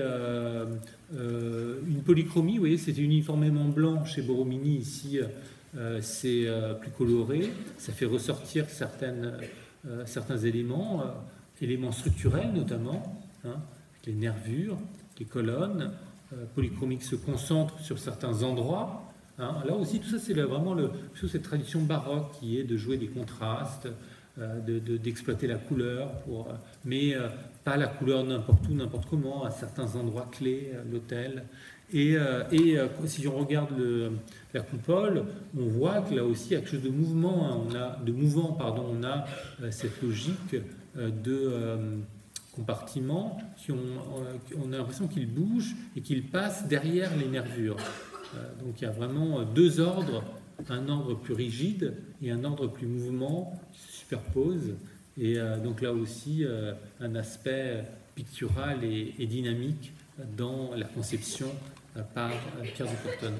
une polychromie. Vous voyez, c'était uniformément blanc chez Borromini. Ici, c'est plus coloré. Ça fait ressortir certains éléments structurels notamment, hein, les nervures, les colonnes. Polychromique se concentre sur certains endroits. Hein. Là aussi, tout ça, c'est vraiment cette tradition baroque qui est de jouer des contrastes, d'exploiter la couleur, mais pas la couleur n'importe où, n'importe comment, à certains endroits clés, l'autel. Et si on regarde la coupole, on voit que là aussi, il y a quelque chose de mouvement, hein, on a cette logique de compartiments on a l'impression qu'ils bougent et qu'ils passent derrière les nervures. Donc il y a vraiment deux ordres, un ordre plus rigide et un ordre plus mouvement qui se superposent. Et donc là aussi, un aspect pictural et dynamique dans la conception par Pierre de Cortona.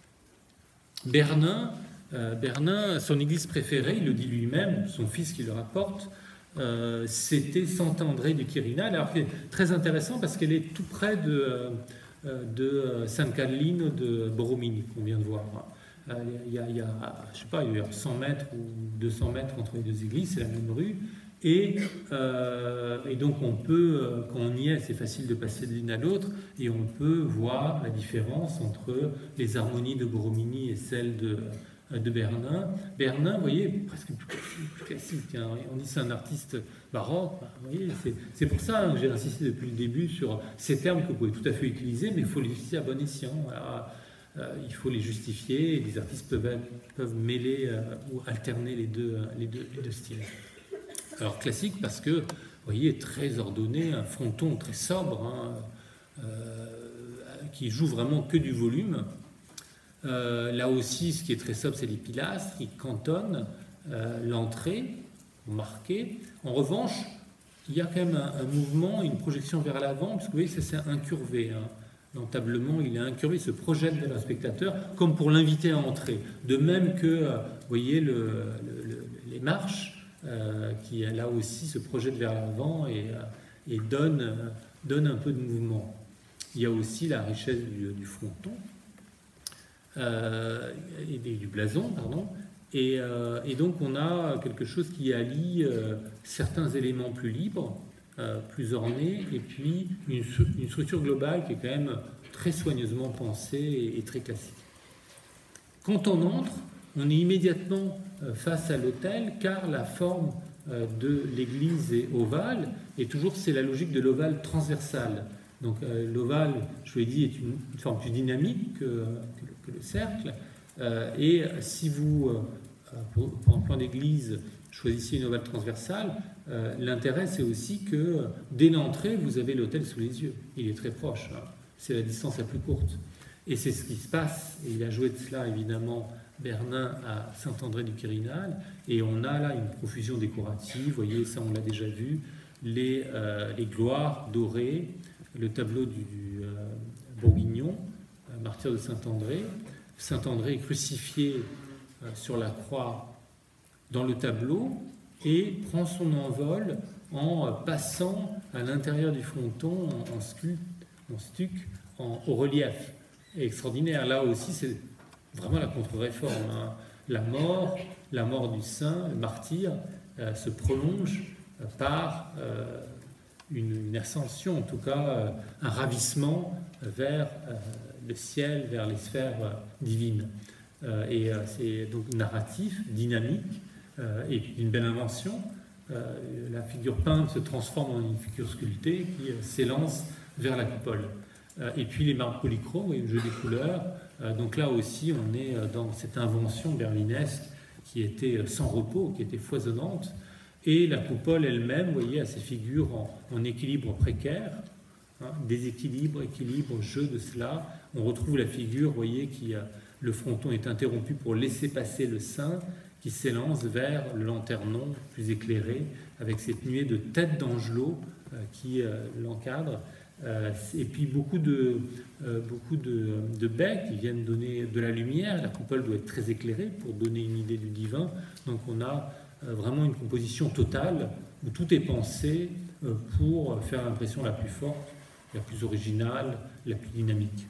Bernin, son église préférée, il le dit lui-même, son fils qui le rapporte, c'était Sant'André du Quirinal. Alors c'est très intéressant parce qu'elle est tout près de San Carlino de Borromini, qu'on vient de voir. Il y a, je sais pas, il y a 100 mètres ou 200 mètres entre les deux églises, c'est la même rue. Et donc on peut, quand on y est, c'est facile de passer de l'une à l'autre, et on peut voir la différence entre les harmonies de Borromini et celles de Bernin. Bernin, vous voyez, presque plus classique. Hein. On dit c'est un artiste baroque. Vous voyez, c'est pour ça que j'ai insisté depuis le début sur ces termes que vous pouvez tout à fait utiliser, mais il faut les utiliser à bon escient. Voilà. Il faut les justifier, et les artistes peuvent mêler ou alterner les deux styles. Alors classique parce que, vous voyez, très ordonné, un fronton très sobre, hein, qui joue vraiment que du volume. Là aussi, ce qui est très sobre, c'est les pilastres qui cantonnent l'entrée marquée. En revanche, il y a quand même un mouvement, une projection vers l'avant, parce que vous voyez, ça c'est incurvé. Hein. L'entablement, il est incurvé, il se projette vers le spectateur, comme pour l'inviter à entrer. De même que, vous voyez, les marches, qui là aussi se projettent vers l'avant et donnent un peu de mouvement. Il y a aussi la richesse du fronton. Et du blason, pardon, et donc on a quelque chose qui allie certains éléments plus libres, plus ornés, et puis une structure globale qui est quand même très soigneusement pensée et très classique. Quand on entre, on est immédiatement face à l'autel, car la forme de l'église est ovale, et toujours c'est la logique de l'ovale transversal. Donc l'ovale, je vous l'ai dit, est une forme plus dynamique que le cercle. Et si vous, en plan d'église, choisissez une ovale transversale, l'intérêt c'est aussi que dès l'entrée, vous avez l'autel sous les yeux. Il est très proche, hein. C'est la distance la plus courte. Et c'est ce qui se passe, et il a joué de cela évidemment Bernin à Saint-André du Quirinal, et on a là une profusion décorative, vous voyez, ça on l'a déjà vu, les gloires dorées, le tableau du Bourguignon, martyr de Saint-André. Saint-André est crucifié sur la croix dans le tableau et prend son envol en passant à l'intérieur du fronton en stuc, au relief. Et extraordinaire, là aussi, c'est vraiment la contre-réforme, hein. La mort du saint, le martyr, se prolonge par une ascension, en tout cas un ravissement vers le ciel, vers les sphères divines. Et c'est donc narratif, dynamique, et une belle invention. La figure peinte se transforme en une figure sculptée qui s'élance vers la coupole. Et puis les marbres polychromes, le jeu des couleurs. Donc là aussi, on est dans cette invention berlinesque qui était sans repos, qui était foisonnante. Et la coupole elle-même, vous voyez, a ces figures en équilibre précaire, hein, déséquilibre, équilibre, jeu de cela. On retrouve la figure, vous voyez, le fronton est interrompu pour laisser passer le saint, qui s'élance vers le lanternon plus éclairé, avec cette nuée de têtes d'angelot qui l'encadre. Et puis beaucoup de baies qui viennent donner de la lumière. La coupole doit être très éclairée pour donner une idée du divin. Donc on a vraiment une composition totale où tout est pensé pour faire l'impression la plus forte, la plus originale, la plus dynamique.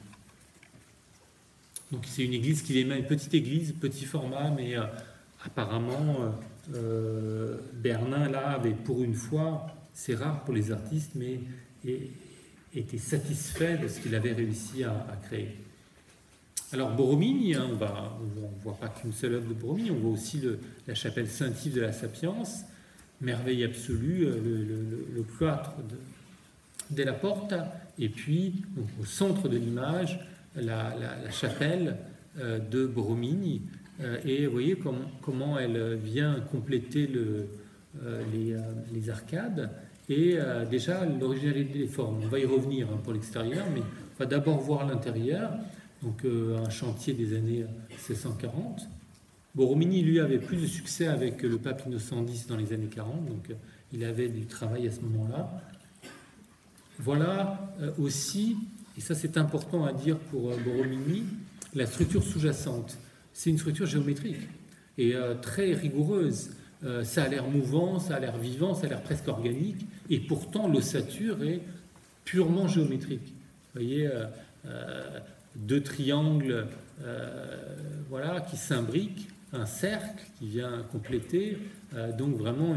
Donc c'est une église qui émet, une petite église, petit format, mais apparemment Bernin là avait pour une fois, c'est rare pour les artistes, mais était satisfait de ce qu'il avait réussi à créer. Alors Borromini, hein, on ne voit pas qu'une seule œuvre de Borromini, on voit aussi la chapelle Saint-Yves de la Sapience, merveille absolue, le cloître della Porta, et puis donc, au centre de l'image, la chapelle de Borromini, et vous voyez comment elle vient compléter les arcades. Et déjà, l'originalité des formes, on va y revenir hein, pour l'extérieur, mais on va d'abord voir l'intérieur, donc un chantier des années 1640. Borromini, lui, avait plus de succès avec le pape Innocent X dans les années 40, donc il avait du travail à ce moment-là. Voilà aussi, et ça c'est important à dire pour Borromini, la structure sous-jacente. C'est une structure géométrique et très rigoureuse. Ça a l'air mouvant, ça a l'air vivant, ça a l'air presque organique, et pourtant l'ossature est purement géométrique. Vous voyez, deux triangles voilà, qui s'imbriquent, un cercle qui vient compléter, donc vraiment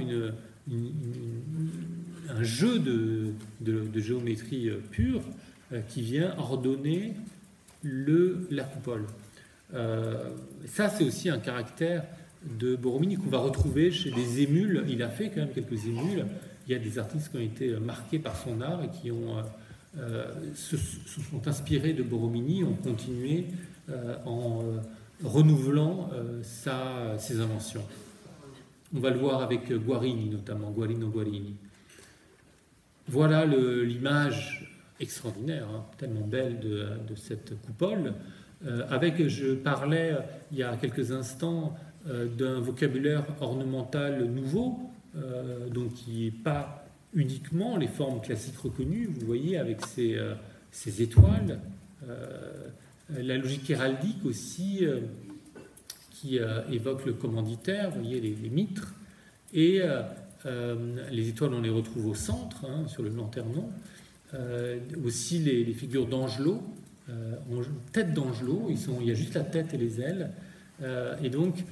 un jeu de géométrie pure qui vient ordonner la coupole. Ça, c'est aussi un caractère de Borromini qu'on va retrouver chez des émules. Il a fait quand même quelques émules. Il y a des artistes qui ont été marqués par son art et qui se sont inspirés de Borromini, ont continué en renouvelant ses inventions. On va le voir avec Guarini notamment, Guarino Guarini. Voilà l'image extraordinaire, hein, tellement belle de cette coupole. Je parlais il y a quelques instants d'un vocabulaire ornemental nouveau, donc qui n'est pas uniquement les formes classiques reconnues, vous voyez, avec ces étoiles, la logique héraldique aussi, qui évoque le commanditaire, vous voyez, les mitres, et les étoiles, on les retrouve au centre, hein, sur le lanternon, aussi les figures d'Angelot, tête d'Angelot, il y a juste la tête et les ailes, et donc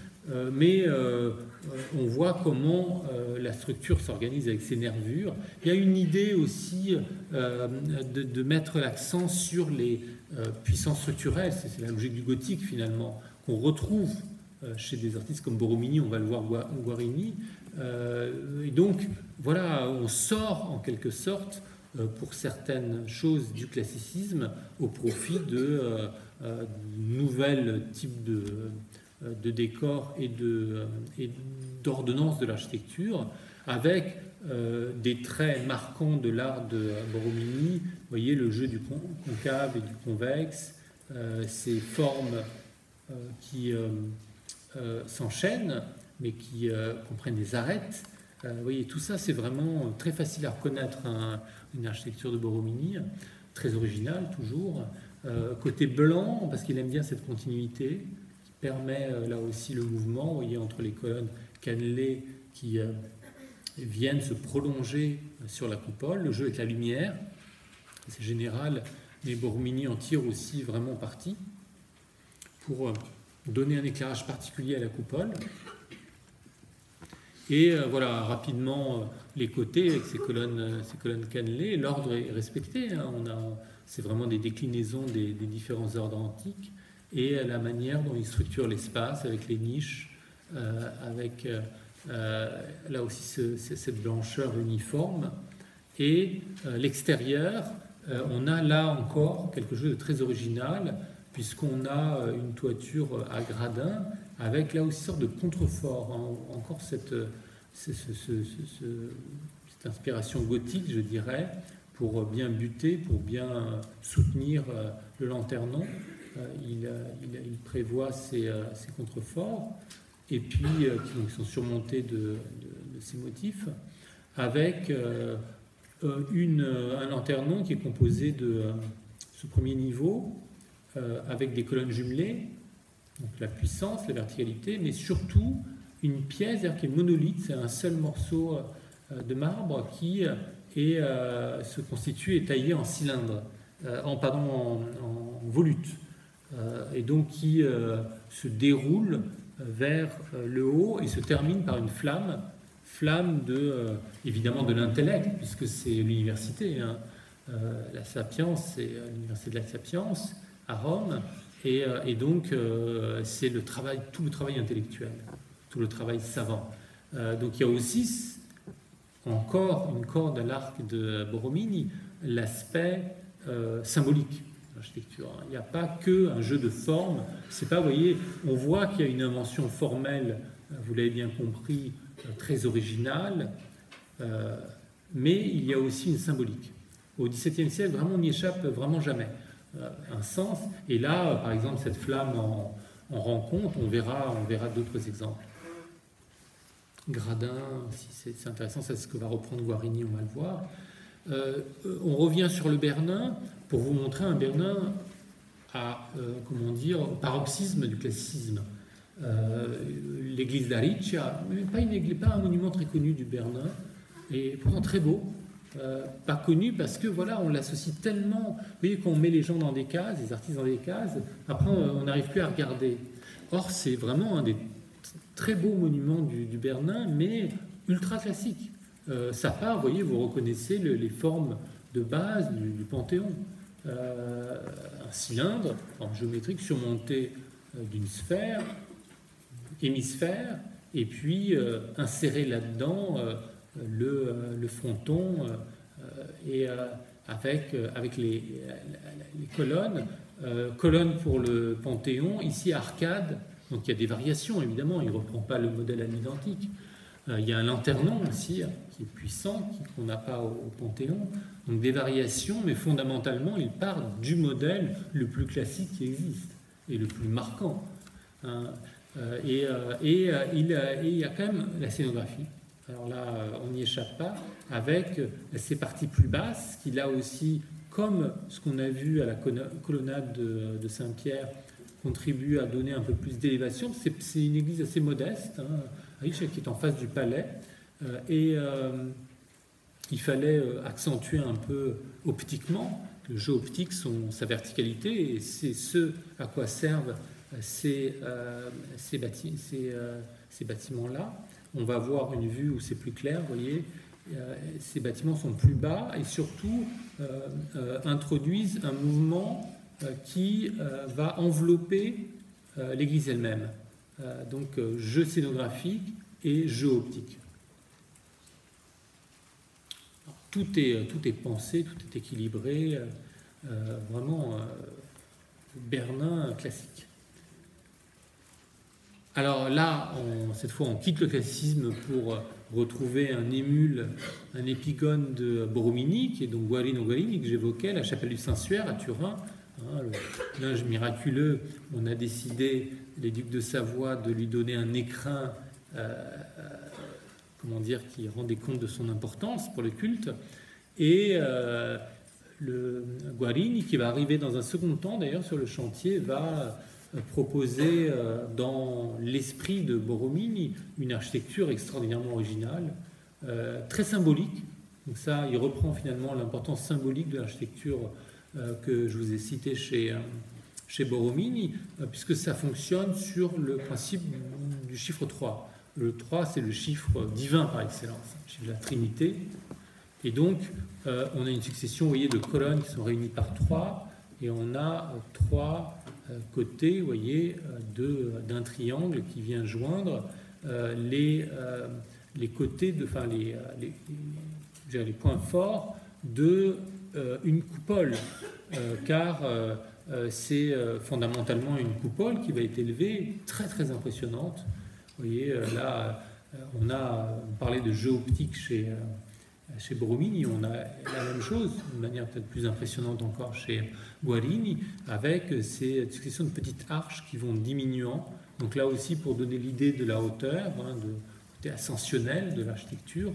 on voit comment la structure s'organise avec ses nervures. Il y a une idée aussi de mettre l'accent sur les puissances structurelles, c'est la logique du gothique finalement, qu'on retrouve chez des artistes comme Borromini, on va le voir, Guarini, et donc voilà, on sort en quelque sorte pour certaines choses du classicisme au profit de nouvelles types de décors et d'ordonnances de l'architecture, avec des traits marquants de l'art de Borromini. Vous voyez le jeu du concave et du convexe, ces formes qui s'enchaînent, mais qui comprennent des arêtes. Vous voyez, tout ça, c'est vraiment très facile à reconnaître une architecture de Borromini, très originale toujours. Côté blanc, parce qu'il aime bien cette continuité, qui permet là aussi le mouvement, vous voyez, entre les colonnes cannelées qui viennent se prolonger sur la coupole, le jeu avec la lumière, c'est général, mais Borromini en tire aussi vraiment parti pour donner un éclairage particulier à la coupole. Et voilà, rapidement, les côtés avec ces colonnes cannelées, l'ordre est respecté. Hein, c'est vraiment des déclinaisons des différents ordres antiques, et la manière dont ils structurent l'espace avec les niches, avec là aussi cette blancheur uniforme. Et l'extérieur, on a là encore quelque chose de très original, puisqu'on a une toiture à gradins, avec là aussi une sorte de contrefort, hein, encore cette inspiration gothique, je dirais, pour bien buter, pour bien soutenir le lanternon. Il prévoit ces contreforts, et puis qui sont surmontés de ces motifs, avec un lanternon qui est composé de ce premier niveau, avec des colonnes jumelées, donc la puissance, la verticalité, mais surtout une pièce qui est monolithe, c'est un seul morceau de marbre qui se constitue et taillé en cylindre, en volute, et donc qui se déroule vers le haut et se termine par une flamme évidemment de l'intellect, puisque c'est l'université, hein. La Sapience, c'est l'université de la Sapience à Rome, et donc c'est tout le travail intellectuel, tout le travail savant. Donc il y a aussi encore une corde à l'arc de Borromini, l'aspect symbolique de l'architecture. Il n'y a pas qu'un jeu de formes. C'est pas, vous voyez, on voit qu'il y a une invention formelle, vous l'avez bien compris, très originale, mais il y a aussi une symbolique. Au XVIIe siècle, vraiment, on n'y échappe vraiment jamais. Un sens. Et là, par exemple, cette flamme en rend compte. On verra d'autres exemples. Gradin, si c'est intéressant, c'est ce que va reprendre Guarini, on va le voir. On revient sur le Bernin pour vous montrer un Bernin au paroxysme du classicisme. L'église d'Ariccia, pas un monument très connu du Bernin, et pourtant très beau. Pas connu parce que voilà, on l'associe tellement. Vous voyez, qu'on met les gens dans des cases, les artistes dans des cases, après on n'arrive plus à regarder. Or, c'est vraiment un des très beaux monuments du Bernin, mais ultra classique. Ça part, vous voyez, vous reconnaissez les formes de base du Panthéon. Un cylindre en géométrique surmonté d'une sphère, hémisphère, et puis inséré là-dedans le fronton, et avec les colonnes. Colonnes pour le Panthéon, ici arcade, donc il y a des variations évidemment, il ne reprend pas le modèle à l'identique. Il y a un lanternon aussi qui est puissant, qu'on n'a pas au Panthéon, donc des variations, mais fondamentalement il part du modèle le plus classique qui existe et le plus marquant. Et il y a quand même la scénographie. Alors là, on n'y échappe pas, avec ces parties plus basses, qui là aussi, comme ce qu'on a vu à la colonnade de Saint-Pierre, contribuent à donner un peu plus d'élévation. C'est une église assez modeste, hein, qui est en face du palais, et il fallait accentuer un peu optiquement le jeu optique, sa verticalité, et c'est ce à quoi servent ces bâtiments-là. On va avoir une vue où c'est plus clair, vous voyez, ces bâtiments sont plus bas et surtout introduisent un mouvement qui va envelopper l'église elle-même. Donc jeu scénographique et jeu optique. Alors, tout est pensé, tout est équilibré, vraiment Bernin classique. Alors là, cette fois, on quitte le classicisme pour retrouver un émule, un épigone de Borromini, qui est donc Guarino Guarini, que j'évoquais, la chapelle du Saint-Suaire à Turin. Le linge miraculeux, on a décidé, les ducs de Savoie, de lui donner un écrin, qui rendait compte de son importance pour le culte. Et le Guarini, qui va arriver dans un second temps, d'ailleurs, sur le chantier, va proposer dans l'esprit de Borromini une architecture extraordinairement originale, très symbolique. Donc ça, il reprend finalement l'importance symbolique de l'architecture que je vous ai citée chez chez Borromini, puisque ça fonctionne sur le principe du chiffre 3. Le 3, c'est le chiffre divin par excellence, le chiffre de la Trinité. Et donc, on a une succession, vous voyez, de colonnes qui sont réunies par 3, et on a 3 côtés, vous voyez, d'un triangle qui vient joindre les côtés, enfin les points forts de une coupole, car c'est fondamentalement une coupole qui va être élevée, très très impressionnante. Vous voyez, là, on parlait de jeu optique chez Borromini, on a la même chose, d'une manière peut-être plus impressionnante encore chez Guarini, avec ces successions de petites arches qui vont diminuant. Donc là aussi, pour donner l'idée de la hauteur, de côté ascensionnel de l'architecture.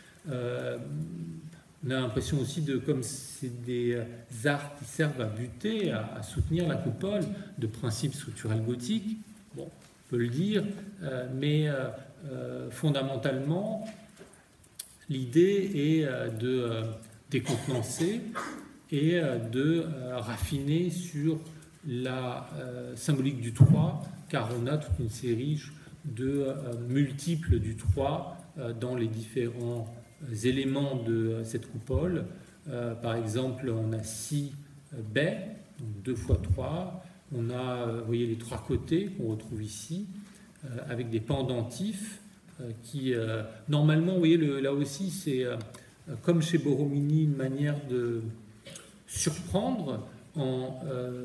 On a l'impression aussi comme c'est des arcs qui servent à buter, à soutenir la coupole, de principes structurels gothiques. Bon, on peut le dire, mais fondamentalement, l'idée est de décontenancer et de raffiner sur la symbolique du 3, car on a toute une série de multiples du 3 dans les différents éléments de cette coupole. Par exemple, on a 6 baies, donc 2 fois 3. On a, vous voyez, les 3 côtés qu'on retrouve ici, avec des pendentifs qui, normalement, vous voyez, là aussi, c'est comme chez Borromini, une manière de surprendre en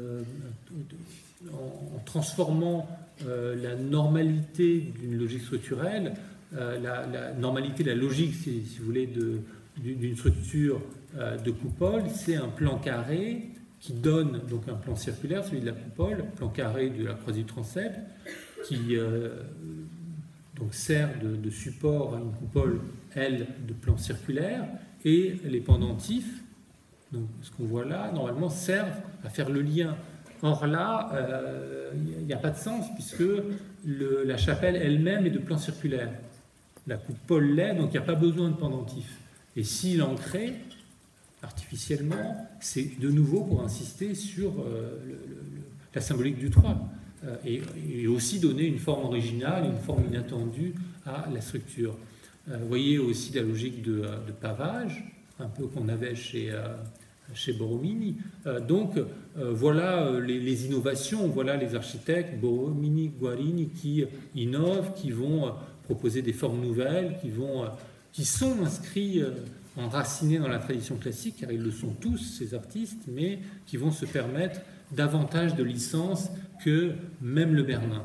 transformant la normalité d'une logique structurelle, la normalité, la logique, si vous voulez, d'une structure de coupole, c'est un plan carré qui donne donc un plan circulaire, celui de la coupole, plan carré de la croisée du transept, qui donc sert de support à une coupole, elle, de plan circulaire, et les pendentifs, donc ce qu'on voit là, normalement, servent à faire le lien. Or là, il n'y a pas de sens, puisque la chapelle elle-même est de plan circulaire. La coupole l'est, donc il n'y a pas besoin de pendentif. Et s'il en crée, artificiellement, c'est de nouveau pour insister sur la symbolique du 3, et aussi donner une forme originale, une forme inattendue à la structure. Vous voyez aussi la logique de pavage, un peu qu'on avait chez Borromini. Donc voilà les innovations, voilà les architectes Borromini, Guarini qui innovent, qui vont proposer des formes nouvelles, qui sont inscrits, enracinés dans la tradition classique, car ils le sont tous, ces artistes, mais qui vont se permettre davantage de licences que même le Bernin.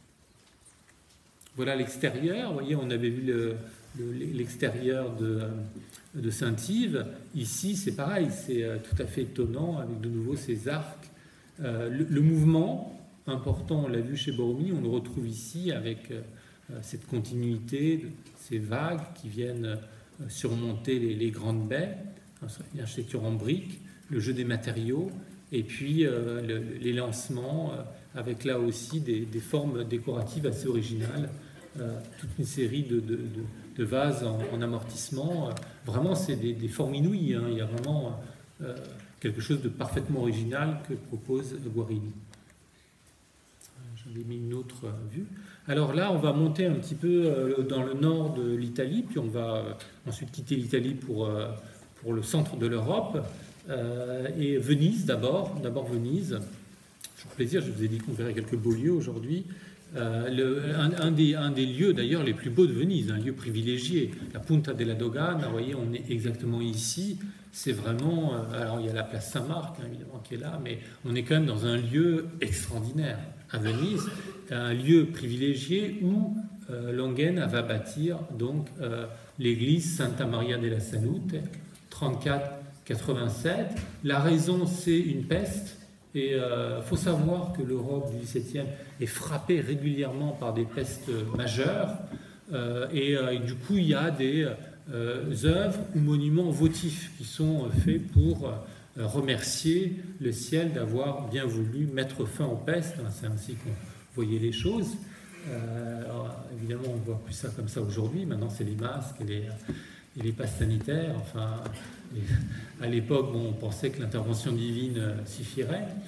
Voilà l'extérieur. Vous voyez, on avait vu l'extérieur de Saint-Yves. Ici, c'est pareil, c'est tout à fait étonnant, avec de nouveau ces arcs. Le mouvement important, on l'a vu chez Borromini, on le retrouve ici avec cette continuité, ces vagues qui viennent surmonter les grandes baies, l'architecture en briques, le jeu des matériaux, et puis les lancements, avec là aussi des formes décoratives assez originales, toute une série de vases en amortissement. Vraiment, c'est des formes inouïes, hein. Il y a vraiment quelque chose de parfaitement original que propose Guarini. J'en ai mis une autre vue. Alors là, on va monter un petit peu dans le nord de l'Italie, puis on va ensuite quitter l'Italie pour le centre de l'Europe, et Venise d'abord Venise. Toujours plaisir, je vous ai dit qu'on verrait quelques beaux lieux aujourd'hui. Un des lieux d'ailleurs les plus beaux de Venise, un lieu privilégié, la Punta della Dogana. Vous voyez, on est exactement ici. C'est vraiment, alors il y a la place Saint-Marc hein, évidemment qui est là, mais on est quand même dans un lieu extraordinaire à Venise, un lieu privilégié où Langhen va bâtir donc l'église Santa Maria della Salute, 34-87. La raison, c'est une peste. Et il faut savoir que l'Europe du XVIIe est frappée régulièrement par des pestes majeures, et du coup il y a des œuvres ou monuments votifs qui sont faits pour remercier le ciel d'avoir bien voulu mettre fin aux pestes. C'est ainsi qu'on voyait les choses. Alors, évidemment, on ne voit plus ça comme ça aujourd'hui. Maintenant, c'est les masques et les passes sanitaires. Enfin, à l'époque, on pensait que l'intervention divine suffirait.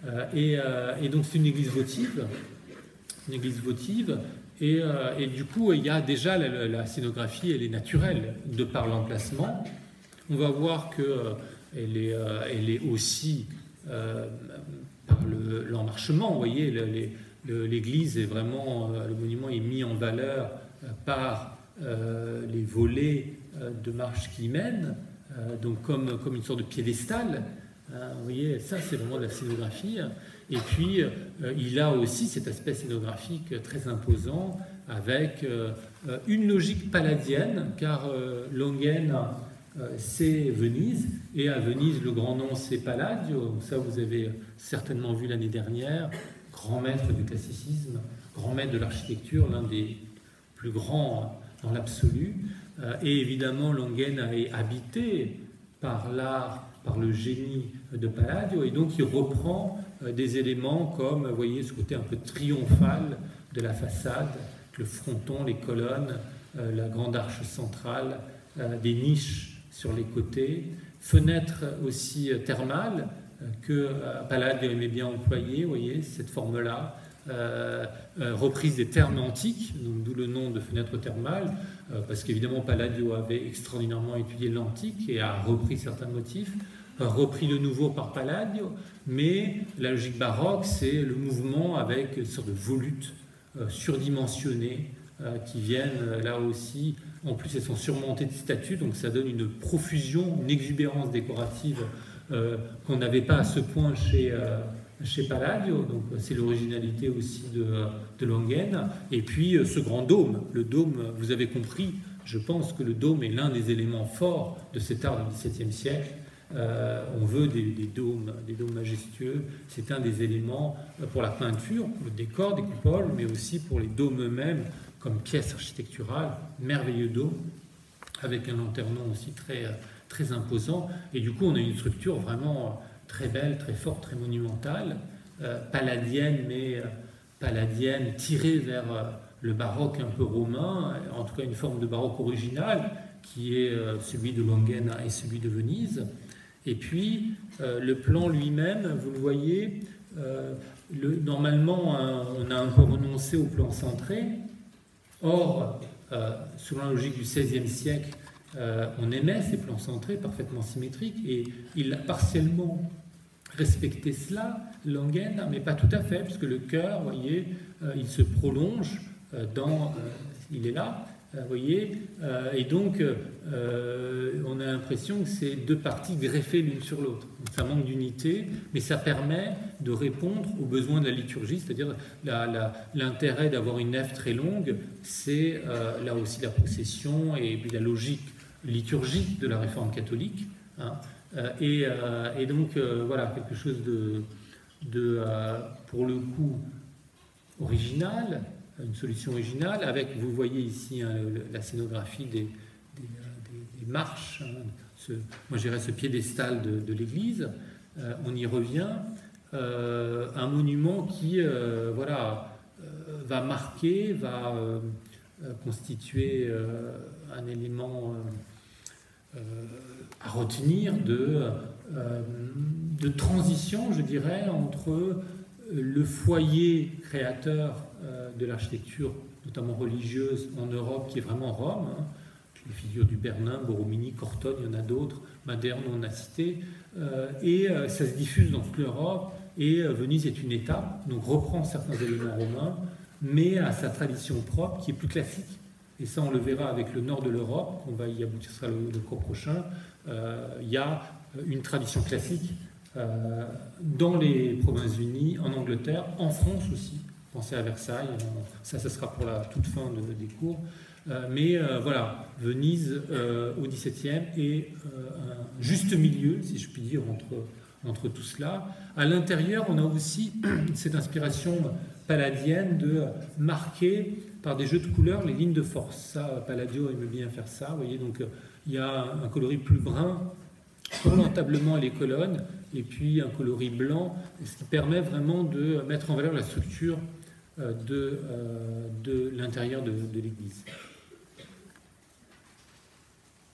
Et donc c'est une église votive. Une église votive. Et du coup, il y a déjà la scénographie, elle est naturelle de par l'emplacement. On va voir qu'elle est aussi par l'emmarchement. Vous voyez, l'église est vraiment, le monument est mis en valeur par les volets de marche qui y mènent, donc comme une sorte de piédestal. Vous voyez, ça c'est vraiment de la scénographie. Et puis, il a aussi cet aspect scénographique très imposant avec une logique palladienne, car Longhene, c'est Venise, et à Venise, le grand nom, c'est Palladio. Ça, vous avez certainement vu l'année dernière, grand maître du classicisme, grand maître de l'architecture, l'un des plus grands dans l'absolu. Et évidemment, Longhene est habité par l'art, par le génie de Palladio, et donc il reprend des éléments comme, vous voyez, ce côté un peu triomphal de la façade, le fronton, les colonnes, la grande arche centrale, des niches sur les côtés, fenêtres aussi thermales que Palladio aimait bien employer, vous voyez, cette forme-là, reprise des termes antiques, d'où le nom de fenêtre thermale, parce qu'évidemment Palladio avait extraordinairement étudié l'antique et a repris certains motifs, repris le nouveau par Palladio, mais la logique baroque, c'est le mouvement avec une sorte de volutes surdimensionnées qui viennent là aussi. En plus, elles sont surmontées de statues, donc ça donne une profusion, une exubérance décorative qu'on n'avait pas à ce point chez Palladio. Donc c'est l'originalité aussi de Longhene. Et puis ce grand dôme, le dôme, vous avez compris, je pense que le dôme est l'un des éléments forts de cet art du XVIIe siècle. On veut des dômes majestueux. C'est un des éléments pour la peinture, pour le décor des coupoles, mais aussi pour les dômes eux-mêmes comme pièce architecturale, merveilleux dôme, avec un lanternon aussi très imposant. Et du coup, on a une structure vraiment très belle, très forte, très monumentale, palladienne, mais palladienne tirée vers le baroque un peu romain, en tout cas une forme de baroque original, qui est celui de Longhene et celui de Venise. Et puis, le plan lui-même, vous le voyez, normalement, on a un peu renoncé au plan centré. Or, selon la logique du XVIe siècle, on aimait ces plans centrés parfaitement symétriques, et il a partiellement respecté cela, Longhene, mais pas tout à fait, puisque le cœur, vous voyez, il se prolonge il est là, vous voyez, et donc on a l'impression que c'est deux parties greffées l'une sur l'autre. Ça manque d'unité, mais ça permet de répondre aux besoins de la liturgie, c'est-à-dire l'intérêt d'avoir une nef très longue, c'est là aussi la procession et puis la logique liturgique de la réforme catholique. Hein, et donc voilà, quelque chose de pour le coup original, une solution originale, avec, vous voyez ici hein, la scénographie des marches, hein, moi je dirais ce piédestal de l'église, on y revient, un monument qui voilà, va marquer, va constituer un élément à retenir de transition, je dirais, entre le foyer créateur de l'architecture, notamment religieuse, en Europe, qui est vraiment Rome, hein, les figures du Bernin, Borromini, Cortone, il y en a d'autres, Maderne, on a cité, et ça se diffuse dans toute l'Europe, et Venise est une étape, donc reprend certains éléments romains, mais à sa tradition propre, qui est plus classique. Et ça, on le verra avec le nord de l'Europe, on va y aboutir le cours prochain. Il y a une tradition classique dans les Provinces-Unies, en Angleterre, en France aussi. Pensez à Versailles, ça sera pour la toute fin des cours. Mais voilà, Venise au XVIIe est un juste milieu, si je puis dire, entre tout cela. À l'intérieur, on a aussi cette inspiration palladienne de marquer par des jeux de couleurs les lignes de force. Ça, Palladio aimait bien faire ça. Vous voyez, donc il y a un coloris plus brun pour l'entablement et les colonnes, et puis un coloris blanc, ce qui permet vraiment de mettre en valeur la structure de l'intérieur de l'église.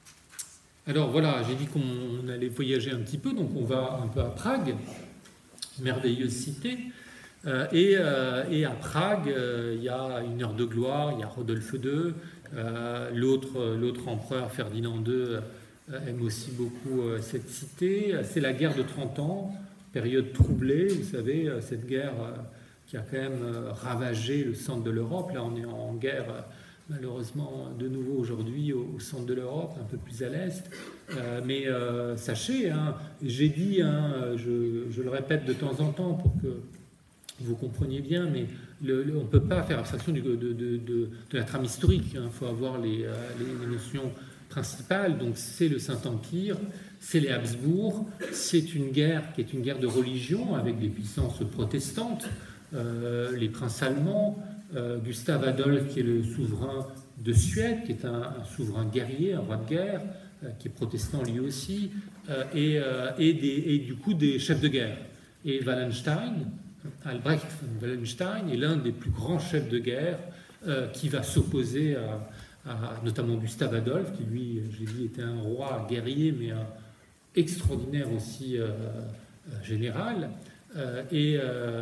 Alors voilà, j'ai dit qu'on allait voyager un petit peu, donc on va un peu à Prague. merveilleuse cité. Et à Prague, il y a une heure de gloire, il y a Rodolphe II, l'autre empereur, Ferdinand II, aime aussi beaucoup cette cité. C'est la guerre de 30 ans, période troublée, vous savez, cette guerre qui a quand même ravagé le centre de l'Europe. Là, on est en guerre, malheureusement, de nouveau aujourd'hui au centre de l'Europe, un peu plus à l'est. Mais sachez, hein, j'ai dit, hein, je le répète de temps en temps pour que vous compreniez bien, mais on ne peut pas faire abstraction de la trame historique. Il faut avoir les notions principales. Donc c'est le Saint-Empire, c'est les Habsbourg, c'est une guerre qui est une guerre de religion avec des puissances protestantes, les princes allemands, Gustave Adolphe qui est le souverain de Suède, qui est un souverain guerrier, un roi de guerre, qui est protestant lui aussi, et du coup des chefs de guerre. Et Wallenstein, Albrecht von Wallenstein est l'un des plus grands chefs de guerre qui va s'opposer à notamment Gustave Adolphe, qui lui, je l'ai dit, était un roi guerrier, mais extraordinaire aussi général. Et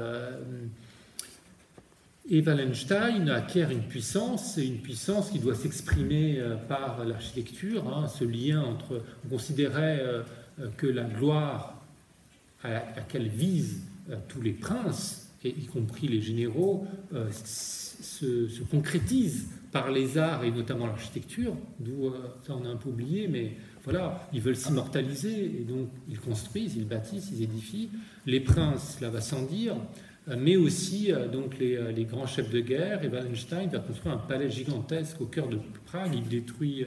Wallenstein acquiert une puissance qui doit s'exprimer par l'architecture, hein, ce lien entre... On considérait que la gloire à laquelle visent tous les princes, y compris les généraux, se concrétise par les arts et notamment l'architecture, d'où ça on a un peu oublié, mais voilà, ils veulent s'immortaliser et donc ils construisent, ils bâtissent, ils édifient. Les princes, cela va sans dire, mais aussi donc les grands chefs de guerre. Et Wallenstein va construire un palais gigantesque au cœur de Prague. Il détruit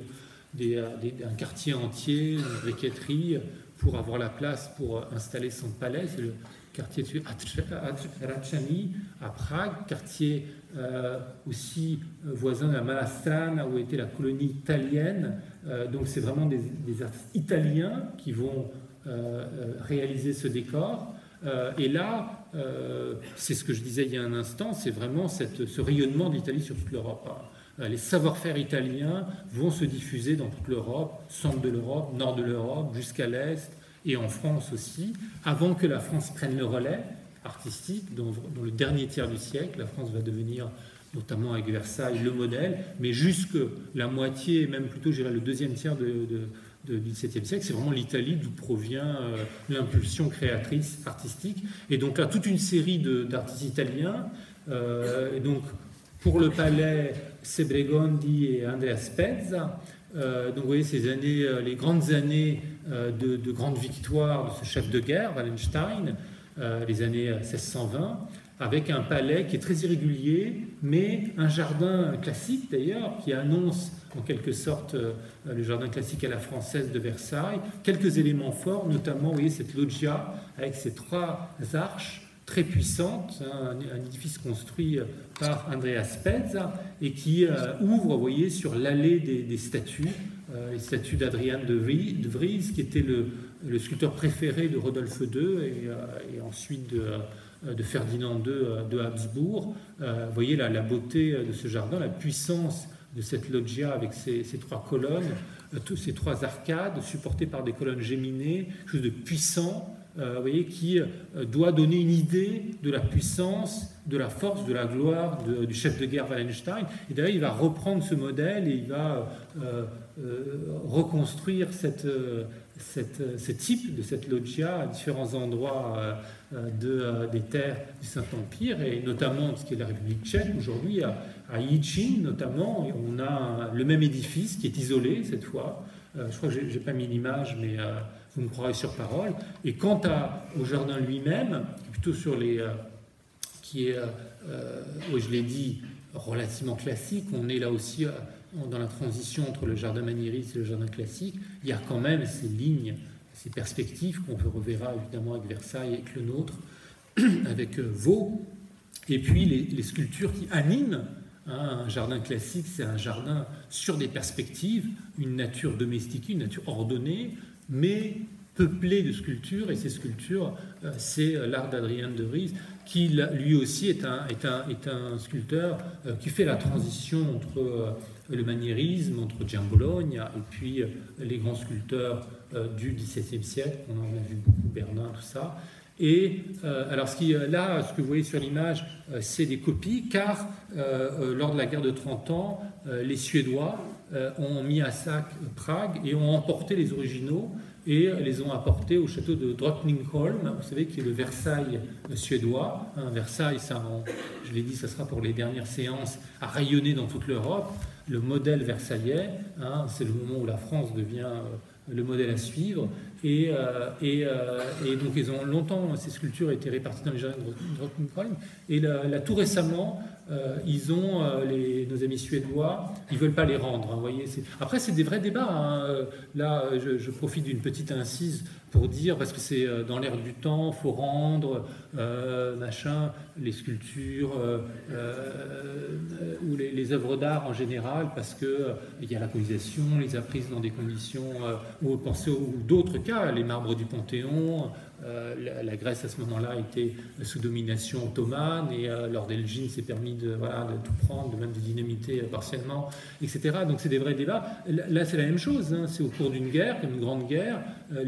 un quartier entier, une briqueterie, pour avoir la place pour installer son palais. C'est le quartier de Hradčany à Prague, quartier aussi voisin à Malá où était la colonie italienne. Donc c'est vraiment des artistes italiens qui vont réaliser ce décor. Et là, c'est ce que je disais il y a un instant, c'est vraiment ce rayonnement de l'Italie sur toute l'Europe. Les savoir-faire italiens vont se diffuser dans toute l'Europe, centre de l'Europe, nord de l'Europe, jusqu'à l'Est, et en France aussi, avant que la France prenne le relais artistique. Dans le dernier tiers du siècle, la France va devenir, notamment avec Versailles, le modèle, mais jusque la moitié, même plutôt, je dirais, le deuxième tiers du XVIIe siècle, c'est vraiment l'Italie d'où provient l'impulsion créatrice artistique. Et donc là, toute une série d'artistes italiens, et donc pour le palais, Sebregondi et Andrea Spezza. Donc vous voyez ces années, les grandes années de grande victoire de ce chef de guerre, Wallenstein, les années 1620, avec un palais qui est très irrégulier, mais un jardin classique d'ailleurs, qui annonce en quelque sorte le jardin classique à la française de Versailles. Quelques éléments forts, notamment, vous voyez, cette loggia avec ses 3 arches très puissante, un édifice construit par Andrea Spezza et qui ouvre, vous voyez, sur l'allée des statues, les statues d'Adrian de Vries, qui était le sculpteur préféré de Rodolphe II et ensuite de Ferdinand II de Habsbourg. Vous voyez la beauté de ce jardin, la puissance de cette loggia avec ces 3 colonnes, ces 3 arcades supportées par des colonnes géminées, quelque chose de puissant. Vous voyez, qui doit donner une idée de la puissance, de la force, de la gloire du chef de guerre Wallenstein. Et d'ailleurs, il va reprendre ce modèle et il va reconstruire ce type de cette loggia à différents endroits des terres du Saint-Empire, et notamment ce qui est la République tchèque aujourd'hui, à Jičín notamment. On a le même édifice qui est isolé cette fois. Je crois que je n'ai pas mis l'image, mais... vous me croirez sur parole. Et quant au jardin lui-même, plutôt sur qui est, je l'ai dit, relativement classique, on est là aussi dans la transition entre le jardin maniériste et le jardin classique. Il y a quand même ces lignes, ces perspectives qu'on reverra évidemment avec Versailles, avec le nôtre, avec Vaux, et puis les sculptures qui animent. Un jardin classique, c'est un jardin sur des perspectives, une nature domestiquée, une nature ordonnée, mais peuplé de sculptures, et ces sculptures, c'est l'art d'Adrien de Vries, qui lui aussi est un sculpteur qui fait la transition entre le maniérisme, entre Giambologna et puis les grands sculpteurs du XVIIe siècle, on en a vu beaucoup, Bernard, tout ça, Et alors là, ce que vous voyez sur l'image, c'est des copies, car lors de la guerre de 30 ans, les Suédois ont mis à sac Prague et ont emporté les originaux et les ont apportés au château de Drottningholm, vous savez, qui est le Versailles suédois. Versailles, ça, je l'ai dit, ça sera pour les dernières séances, à rayonner dans toute l'Europe. Le modèle versaillais, c'est le moment où la France devient le modèle à suivre. Et donc, ils ont longtemps, ces sculptures étaient réparties dans les jardins de Drottningholm. Et là, tout récemment, ils ont, nos amis suédois, ils ne veulent pas les rendre. Vous voyez, après, c'est des vrais débats. Là, je profite d'une petite incise pour dire, parce que c'est dans l'air du temps, il faut rendre, machin, les sculptures ou les œuvres d'art en général, parce qu'il y a la colonisation, les a prises dans des conditions, ou pensez ou d'autres cas, les marbres du Panthéon. La Grèce à ce moment-là était sous domination ottomane et Lord Elgin s'est permis de tout prendre, de même de dynamiter partiellement, etc. Donc c'est des vrais débats. Là c'est la même chose, c'est au cours d'une guerre, comme une grande guerre,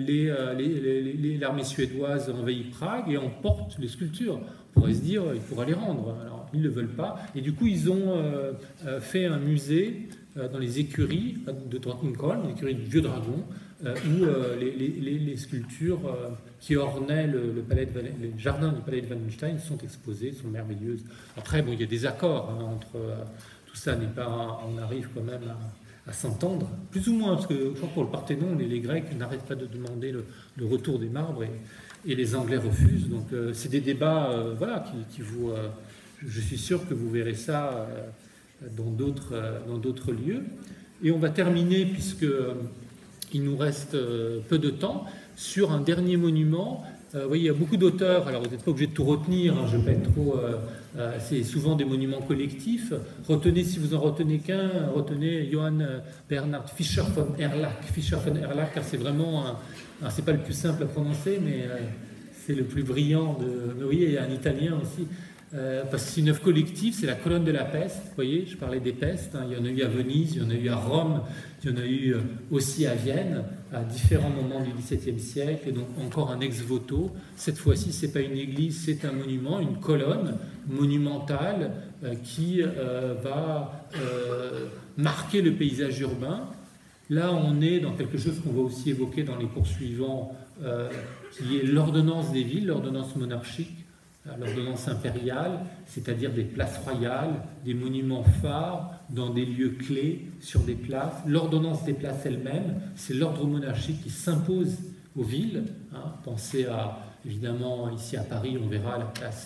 l'armée suédoise envahit Prague et emporte les sculptures. On pourrait se dire, il pourra les rendre. Alors ils ne le veulent pas. Et du coup ils ont fait un musée dans les écuries de Drottningholm, l'écurie du Vieux Dragon, où les sculptures qui ornaient le jardin du palais de Wallenstein sont exposées, sont merveilleuses. Après, bon, il y a des accords entre tout ça, n'est pas, on arrive quand même à s'entendre, plus ou moins, parce que je crois pour le Parthénon, les Grecs n'arrêtent pas de demander le retour des marbres et les Anglais refusent. Donc c'est des débats, qui vous, je suis sûr que vous verrez ça dans d'autres lieux. Et on va terminer, puisque il nous reste peu de temps, sur un dernier monument. Vous voyez, il y a beaucoup d'auteurs, alors vous n'êtes pas obligé de tout retenir, je ne vais pas être trop... c'est souvent des monuments collectifs. Retenez, si vous en retenez qu'un, retenez Johann Bernhard Fischer von Erlach. Fischer von Erlach, car c'est vraiment... c'est pas le plus simple à prononcer, mais c'est le plus brillant de... Mais oui, il y a un italien aussi. Parce que c'est une œuvre collective, c'est la colonne de la peste. Vous voyez, je parlais des pestes, il y en a eu à Venise, il y en a eu à Rome, il y en a eu aussi à Vienne, à différents moments du XVIIe siècle, et donc encore un ex-voto. Cette fois-ci, ce n'est pas une église, c'est un monument, une colonne monumentale qui va marquer le paysage urbain. Là, on est dans quelque chose qu'on va aussi évoquer dans les cours suivants, qui est l'ordonnance des villes, l'ordonnance monarchique, l'ordonnance impériale, c'est-à-dire des places royales, des monuments phares dans des lieux clés sur des places. L'ordonnance des places elle-même, c'est l'ordre monarchique qui s'impose aux villes. Pensez évidemment, ici à Paris, on verra la place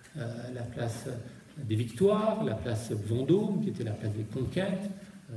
des Victoires, la place Vendôme, qui était la place des Conquêtes,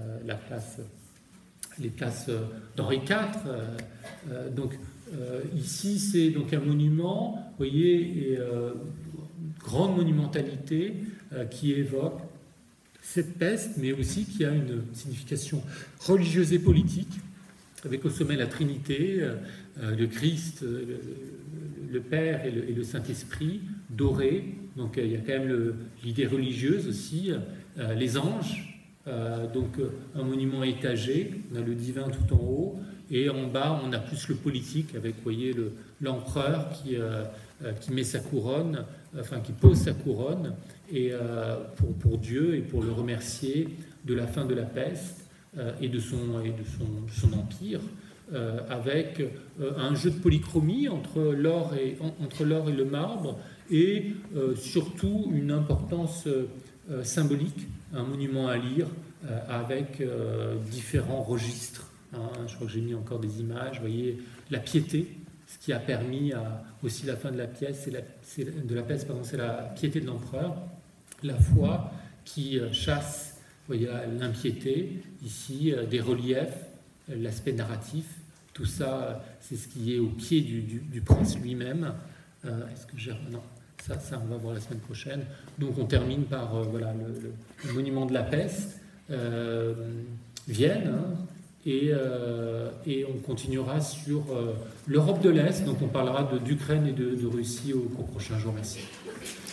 les places d'Henri IV. Donc, ici, c'est donc un monument, vous voyez, grande monumentalité qui évoque cette peste, mais aussi qui a une signification religieuse et politique, avec au sommet la Trinité, le Christ, le Père et le Saint-Esprit, dorés. Donc il y a quand même l'idée religieuse aussi, les anges, donc un monument étagé, on a le divin tout en haut, et en bas, on a plus le politique avec, vous voyez, l'empereur qui met sa couronne, enfin qui pose sa couronne, et pour Dieu et pour le remercier de la fin de la peste et de son empire, avec un jeu de polychromie entre l'or et le marbre, et surtout une importance symbolique, un monument à lire avec différents registres. Je crois que j'ai mis encore des images. Vous voyez, la piété, ce qui a permis aussi la fin de la peste, c'est la piété de l'empereur, la foi qui chasse, vous voyez, l'impiété. Ici, des reliefs, l'aspect narratif, tout ça, c'est ce qui est au pied du prince lui-même. Est-ce que j'ai... Non, ça, on va voir la semaine prochaine. Donc, on termine par le monument de la peste, Vienne, et on continuera sur l'Europe de l'Est, donc on parlera d'Ukraine et de Russie au cours prochain. Je vous remercie.